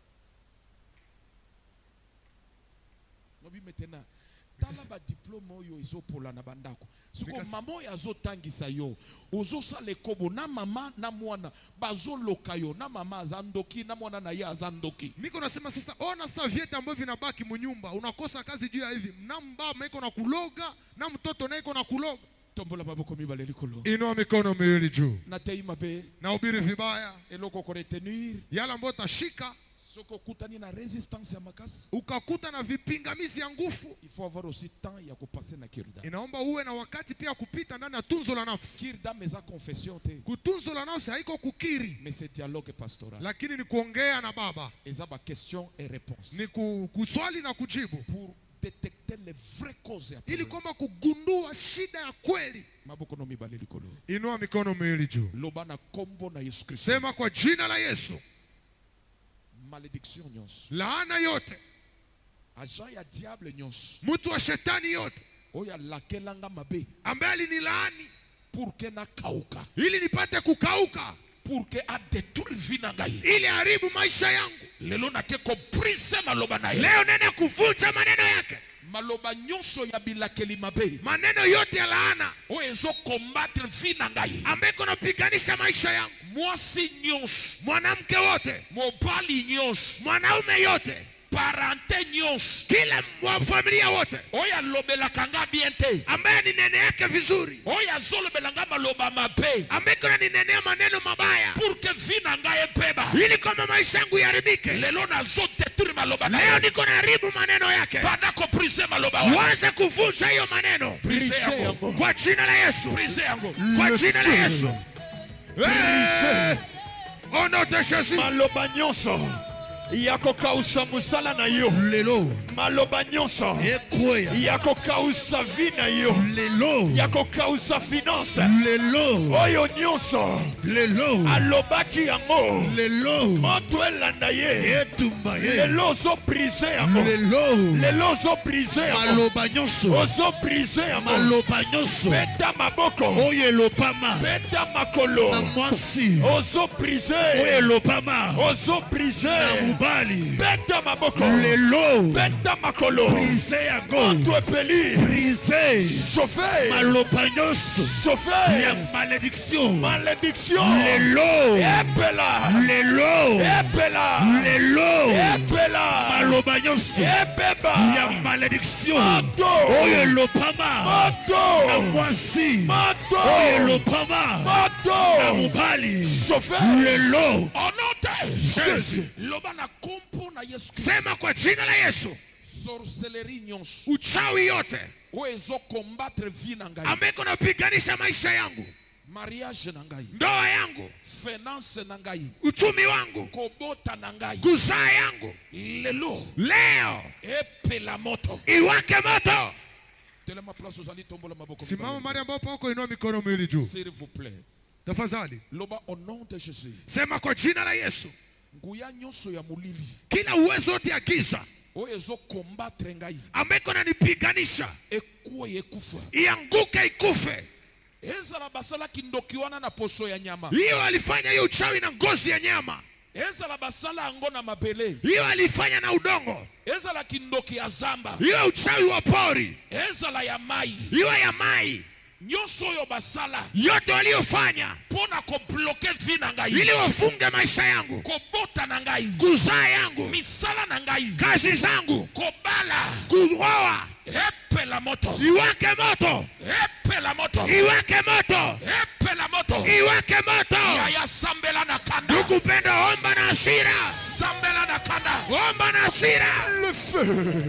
Nobi metena tala ba diplôme oyo ezopola na bandako. Siko mama oyo azotangisa yo. Ozosala ekobo na mama na mwana bazoloka yo na mama azandoki na mwana na ye azandoki. Niko nasema sasa ona saviete ambavyo vinabaki mnyumba. Unakosa kazi juu ya hivi. Na mbaba iko na kuloga na mtoto na iko na kuloga. Tombola maboko mibale likolo. Inua mikono miwili juu. Na tei mabe. Na ubiri vibaya. Eloko ko retenir. Yala ambayo utashika. Soko kutani na resistance ya makasi. Ukakuta na vipingamizi ya nguvu. Il faut avoir aussi temps ya kupase na kirda. Inaomba uwe na wakati pia kupita ndani ya tunzo la nafsi. Kirda meza confession te. Kutunzo la nafsi haiko kukiri. Mais c'est dialogue pastoral. Lakini ni kuongea na baba. Eza ba question et réponse. Ni kuswali na kujibu. Pour détecter les vraies causes ya ili kwamba kugundua shida ya kweli. Maboko no mibale likolo. Inua mikono miwili juu. Loba na kombo na Yesu Kristo. Sema kwa jina la Yesu. Malédiction nyonso. Laana yote. Agent ya diable nyonso. Mtu wa shetani yote. Oya lakelanga mabe. Ambaye alinilaani. Pour que na kauka. Ili nipate kukauka. Pour que a détruire vie na ngai. Ili haribu maisha yangu. Lelo na ke ko brise maloba na ye. Leo nene kuvunja maneno yake. Maloba nyonso ya bilakeli mabe. Maneno yote ya laana. O ezo combattre vie na ngai. Ambaye kunapiganisha maisha yangu. Mwasi nyonso. Mwanamke wote. Mobali nyonso. Mwanaume yote. Parente nyonso. Kila mwa familia wote. Oya lobela kanga biente. Ambaye ni nene yake vizuri. Oya zolo belanga maloba mabe. Ambaye kuna ninenea maneno mabaya. Pour que vie na ngai epeba. Ili kama maisha yangu yaribike. Lelo na zo détruire maloba. Leo niko naharibu maneno yake. Bada ko brise maloba. Waanze kuvunja hiyo maneno. Brise yango. Kwa jina la Yesu. Brise yango. Kwa jina la Yesu. Brise. Au nom de Jésus. Maloba nyonso. Yako kausa musala na yo. Lelo. Maloba nyonso. Ekweya. Yako kausa vi na yo. Lelo. Yako kausa finance. Lelo. Oyo nyonso. Lelo. Alobaki yango. Lelo. Moto elanda ye. Etumba ye. Lelo zo brise yango. Lelo. Lelo zo brise yango. Maloba nyonso. Ozo brise yango. Maloba nyonso. Beta maboko. Oye lopama. Beta makolo. Na mwasi. Ozo brise. Oye lopama. Ozo brise. Bali. Beta maboko. Lelo. Beta makolo. Brise yango. Moto epeli. Brise. Chauffeur. Maloba nyonso. Chauffeur. Ya malédiction. Malédiction. Lelo. Epela. Lelo. Epela. Lelo. Epela. Maloba nyonso. Epeba. Ya malédiction. Moto. Oye lopama. Moto. Na mwasi. Moto. Oye lopama. Moto. Na mubali. Chauffeur. Lelo. Onote. Jésus. Loba na kompo na Yesu Kristo. Sema kwa jina la Yesu. Sorcellerie nyonso. Uchawi yote. O ezo combattre vie na ngai. Ambaye kunapiganisha maisha yangu. Mariage na ngai. Ndoa yangu. Finance na ngai. Uchumi wangu. Kobota na ngai. Kuzaa yangu. Lelo. Leo. Epela moto. Iwake moto. Telema place uzali tombola maboko. Simama mahali ambapo uko, inua mikono miwili juu. S'il vous plaît. Tafadhali. Loba au nom de Jésus. Sema kwa jina la Yesu. Nguya nyonso ya mulili. Kila uwezo wote ya giza. O ezo combattre ngai. Ambaye kunanipiganisha. Ekuwe ekufa. Ianguke ikufe. Ezala basala kindokiwana na poso ya nyama. Hiyo alifanya hiyo uchawi na ngozi ya nyama. Ezala basala ango na mabele. Hiyo alifanya na udongo. Ezala kindoki ya zamba. Hiyo uchawi wa pori. Ezala ya mai. Hiyo ya mai. Nyonso yo basala. Yote waliofanya. Pona ko bloquer vie na ngai. Ili wafunge maisha yangu. Kobota na ngai. Kuzaa yangu. Misala na ngai. Kazi zangu. Kobala. Kuoa. Epe la moto. Iwake moto. Epe la moto. Iwake moto. Epe la moto. Iwake moto. Yaya sambela na kanda. Ukupenda omba na hasira. Sambela na kanda. Omba na hasira. Le feu. Moto.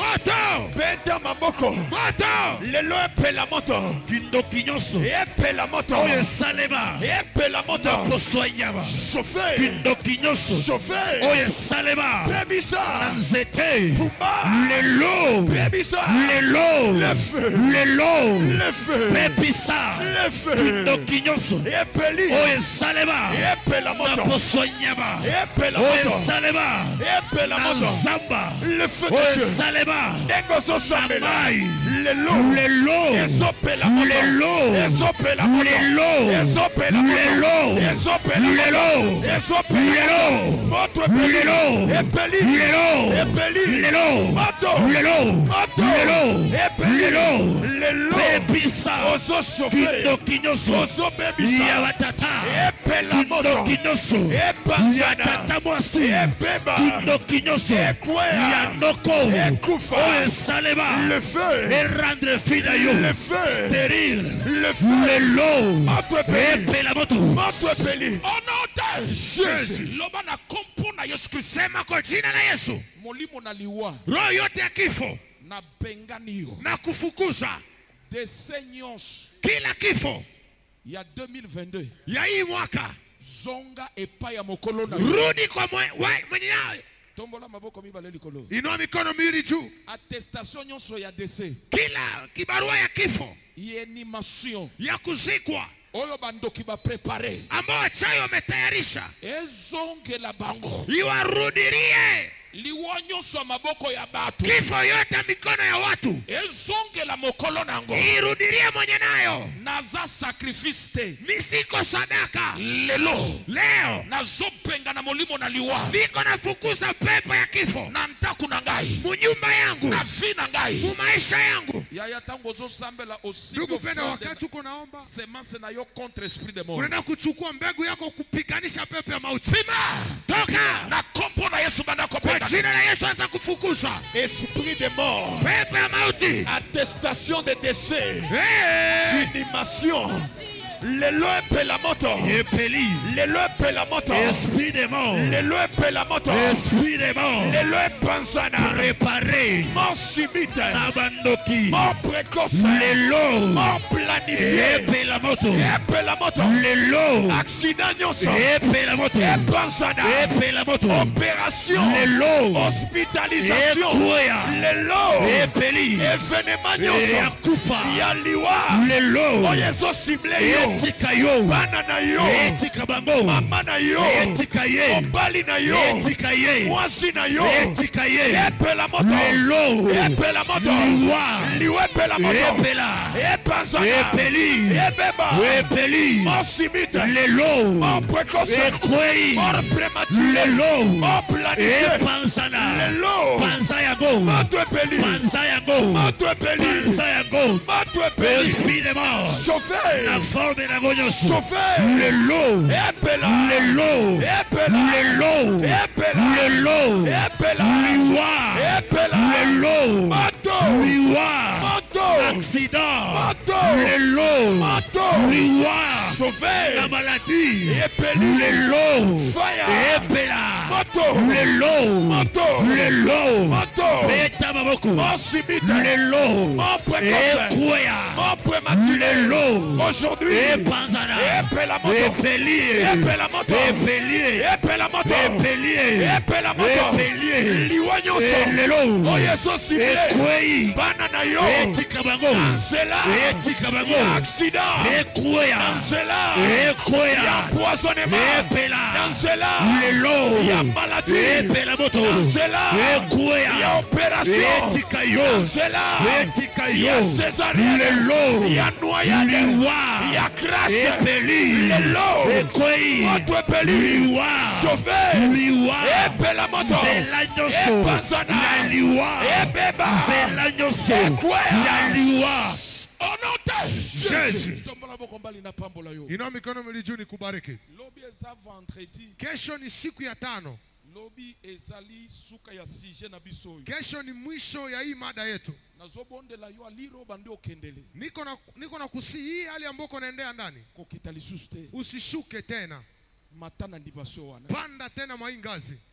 moto beta maboko moto lelo epela moto kindoki nyonso epela moto oyo esalema epela moto nakoswanyama chauffeur kindoki nyonso chauffeur oyo esalema bebisa na nzete pumba lelo bebisa lelo le feu lelo le feu pepisa le feu kindoki nyonso epeli oyo esalema epela moto nakoswanyama epela oyo moto esalema epela na moto nzamba le feu de oyo Dieu esalema Nengozo sambela mai lelo lelo ezopela moto lelo ezopela moto lelo ezopela moto lelo ezopela moto lelo ezopela lelo moto epeli lelo epeli lelo epeli lelo moto lelo moto lelo epeli lelo lelo pepisa ozo chauffer kindoki nyonso ozo ya bebisa batata epela moto kindoki nyonso ya epanzana tata mwasi ebeba kindoki nyonso ekwea ya ndoko ekufa oyo esalema le feu erendre fi na yo le feu stérile le feu lelo moto epeli epela moto moto epeli au nom de Jésus loba na kompo na Yesu Kristo sema kwa jina la Yesu molimo na liwa roho yote ya kifo na bengani yo na kufukuza dese nyonso kila kifo ya deux mille vingt-deux ya hii mwaka zonga epai ya mokolo na yo rudi kwa mwe- wa- mwenye nawe tombola maboko mibale likolo inua mikono miwili juu attestation nyonso ya dese kila kibarua ya kifo yenimation ya kuzikwa oyo bandoki baprepare ambao wachawi wametayarisha ezongela bango iwarudirie liwa nyonso ya maboko ya bato kifo yote ya mikono ya watu ezongela mokolo nango irudirie mwenye nayo naza sacrifice te misiko sadaka lelo leo nazopenga na molimo na liwa niko nafukuza pepo ya kifo na ntaku na ngai munyumba yangu na vi na ngai mu maisha yangu. yaya ntango ozosambela osi Ndugu penda, wakati uko naomba semence na yo contre esprit de mort unaenda kuchukua mbegu yako kupiganisha pepo ya mauti. pima Toka na kompo na Yesu banda kwa kopenda jina la Yesu, anza kufukuza esprit de mort pepo ya mauti. attestation de décès Hey! inhumation lelo epela moto Epeli lelo epela moto esprit de mort, lelo epela moto esprit de mort, lelo epanzana préparé mort subite nabandoki mort précoce lelo mort planifié epela moto epela moto lelo accident nyonso epela moto epanzana epela moto opération lelo hospitalisation ekoya lelo epeli événement nyonso yakufa ya liwa lelo oyo ezosible yo etika yo bana na yo etika bango mama na yo etika ye mobali na yo etika ye mwasi na yo etika ye epela moto lelo epela moto liwa liwa epela moto epela epanzana epeli ebeba epeli mort subite lelo mort précoce ekwei mort prématuré lelo mort planifié epanzana lelo panza yango moto epeli panza yango moto epeli panza yango moto epeli esprit de mort chauffeur na forme nango nyonso chauffeur lelo epela lelo epela lelo epela lelo epela liwa epela lelo moto liwa moto accident moto lelo moto liwa na chauffeur maladie epeli lelo fire epela moto lelo moto lelo moto beta maboko mort subite lelo mort précoce ekwea mort prématuré lelo aujourd'hui epanzana epela moto epelie epela moto epelie epela moto epelie epela moto epelie liwa nyonso lelo oyo ezosible ekwei bana na yo etika bango nzela etika ya bango accident ekwea nzela ekwea ya empoisonnement epela nzela lelo ya maladie epela moto nzela ekwea ya opération etika yo nzela etika ya yo césarienne lelo ya noyade liwa ya crash epeli lelo ekwei moto epeli liwa chauffeur liwa epela moto nzela nyonso epanzana ya liwa ebeba nzela nyonso ekwea ya liwa au nom de Jésus. tombola boko mbali na pambola yo Inua mikono miwili juu nikubariki. lobi eza vendredi Kesho ni siku ya tano. lobi ezali suka ya sujet na biso oyo Kesho ni mwisho ya hii mada yetu. nazobondela yo aliro bande okendele Niko na niko na kusi hii hali ambayo uko naendea ndani. kokita lisusu te Usishuke tena. mata na ndibasio wana Panda tena mwa hii ngazi.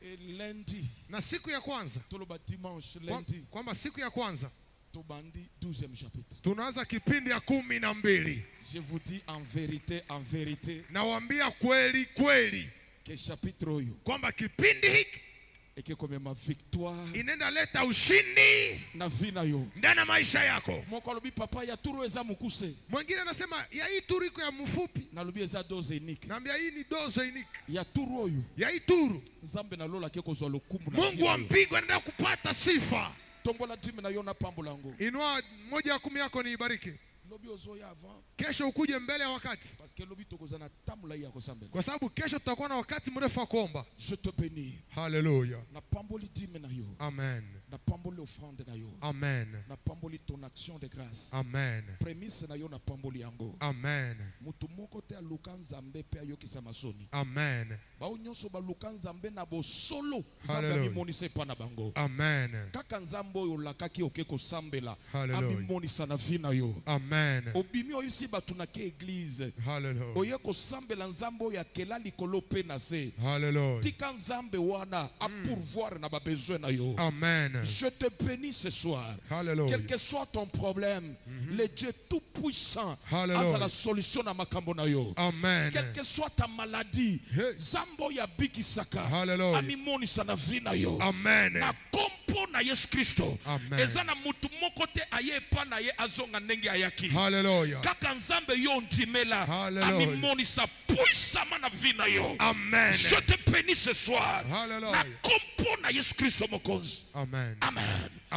Et lundi, Na siku ya kwanza, toloba dimanche, kwa- lundi, kwamba siku ya kwanza tobandi douzième chapitre. tunaanza kipindi ya kumi na mbili. Je vous dis en vérité, en vérité, Nawaambia kweli kweli que chapitre oyo, kwamba kipindi hiki et que comme ma victoire, inaenda leta ushindi na vie na yo. ndani ya maisha yako. Moko alobi papa ya turu eza mukuse. Mwingine anasema ya hii turu iko ya mfupi. Na lobi eza dose unique. Naambia hii ni dozo iniki. Ya turu oyo, Ya hii turu Nzambe na lola ke kozwa lokumu na Mungu vie na wa yo. mpigwa anaenda kupata sifa. Tombola dime na yo na pambo lango. Inua moja ya kumi yako ni ibariki. Lobi ozoya avant, Kesho ukuje mbele ya wakati, parce que lobi tokozana tamula ya kosambela. kwa sababu kesho tutakuwa na wakati mrefu wa kuomba. Je te bénis. Haleluya. Na pamboli dime na yo. Amen. Na pamboli offrande na yo. Amen. Na pamboli ton action de grâce. Amen. Prémisse na yo na pamboli yango. Amen. Mutu moko te aluka Nzambe pe ayokisa masoni. Amen. Bao nyonso baluka Nzambe na bosolo. Nzambe Hallelujah. abimonisa epa na bango. Amen. Kaka Nzambe oyo olakaki oke kosambela. Hallelujah. Abimonisa na vie na yo. Amen. Obimi oyo si batu na ke église. Hallelujah. Oye kosambela Nzambe oyo akela likolo pe na se. Hallelujah. Tika Nzambe wana a pourvoir na ba besoin na yo. Amen. Je te bénis ce soir. Hallelujah. Quel que soit ton problème, le Dieu tout-puissant Hallelujah. a la solution à makambo na yo. Amen. Quelle que soit ta maladie, Hey. Zambo ya bikisaka, Hallelujah. amimonisa na vie na yo. Amen. Na kompo na Yesu Kristo. Amen. Eza na mutu moko te aye pa na ye azonga ndenge ayaki. Hallelujah. Kaka Nzambe yo ndimela, Hallelujah. amimonisa puissama na vie na yo. Amen. Je te bénis ce soir. Hallelujah. Na kompo na Yesu Kristo mokonzi. Amen. Amen.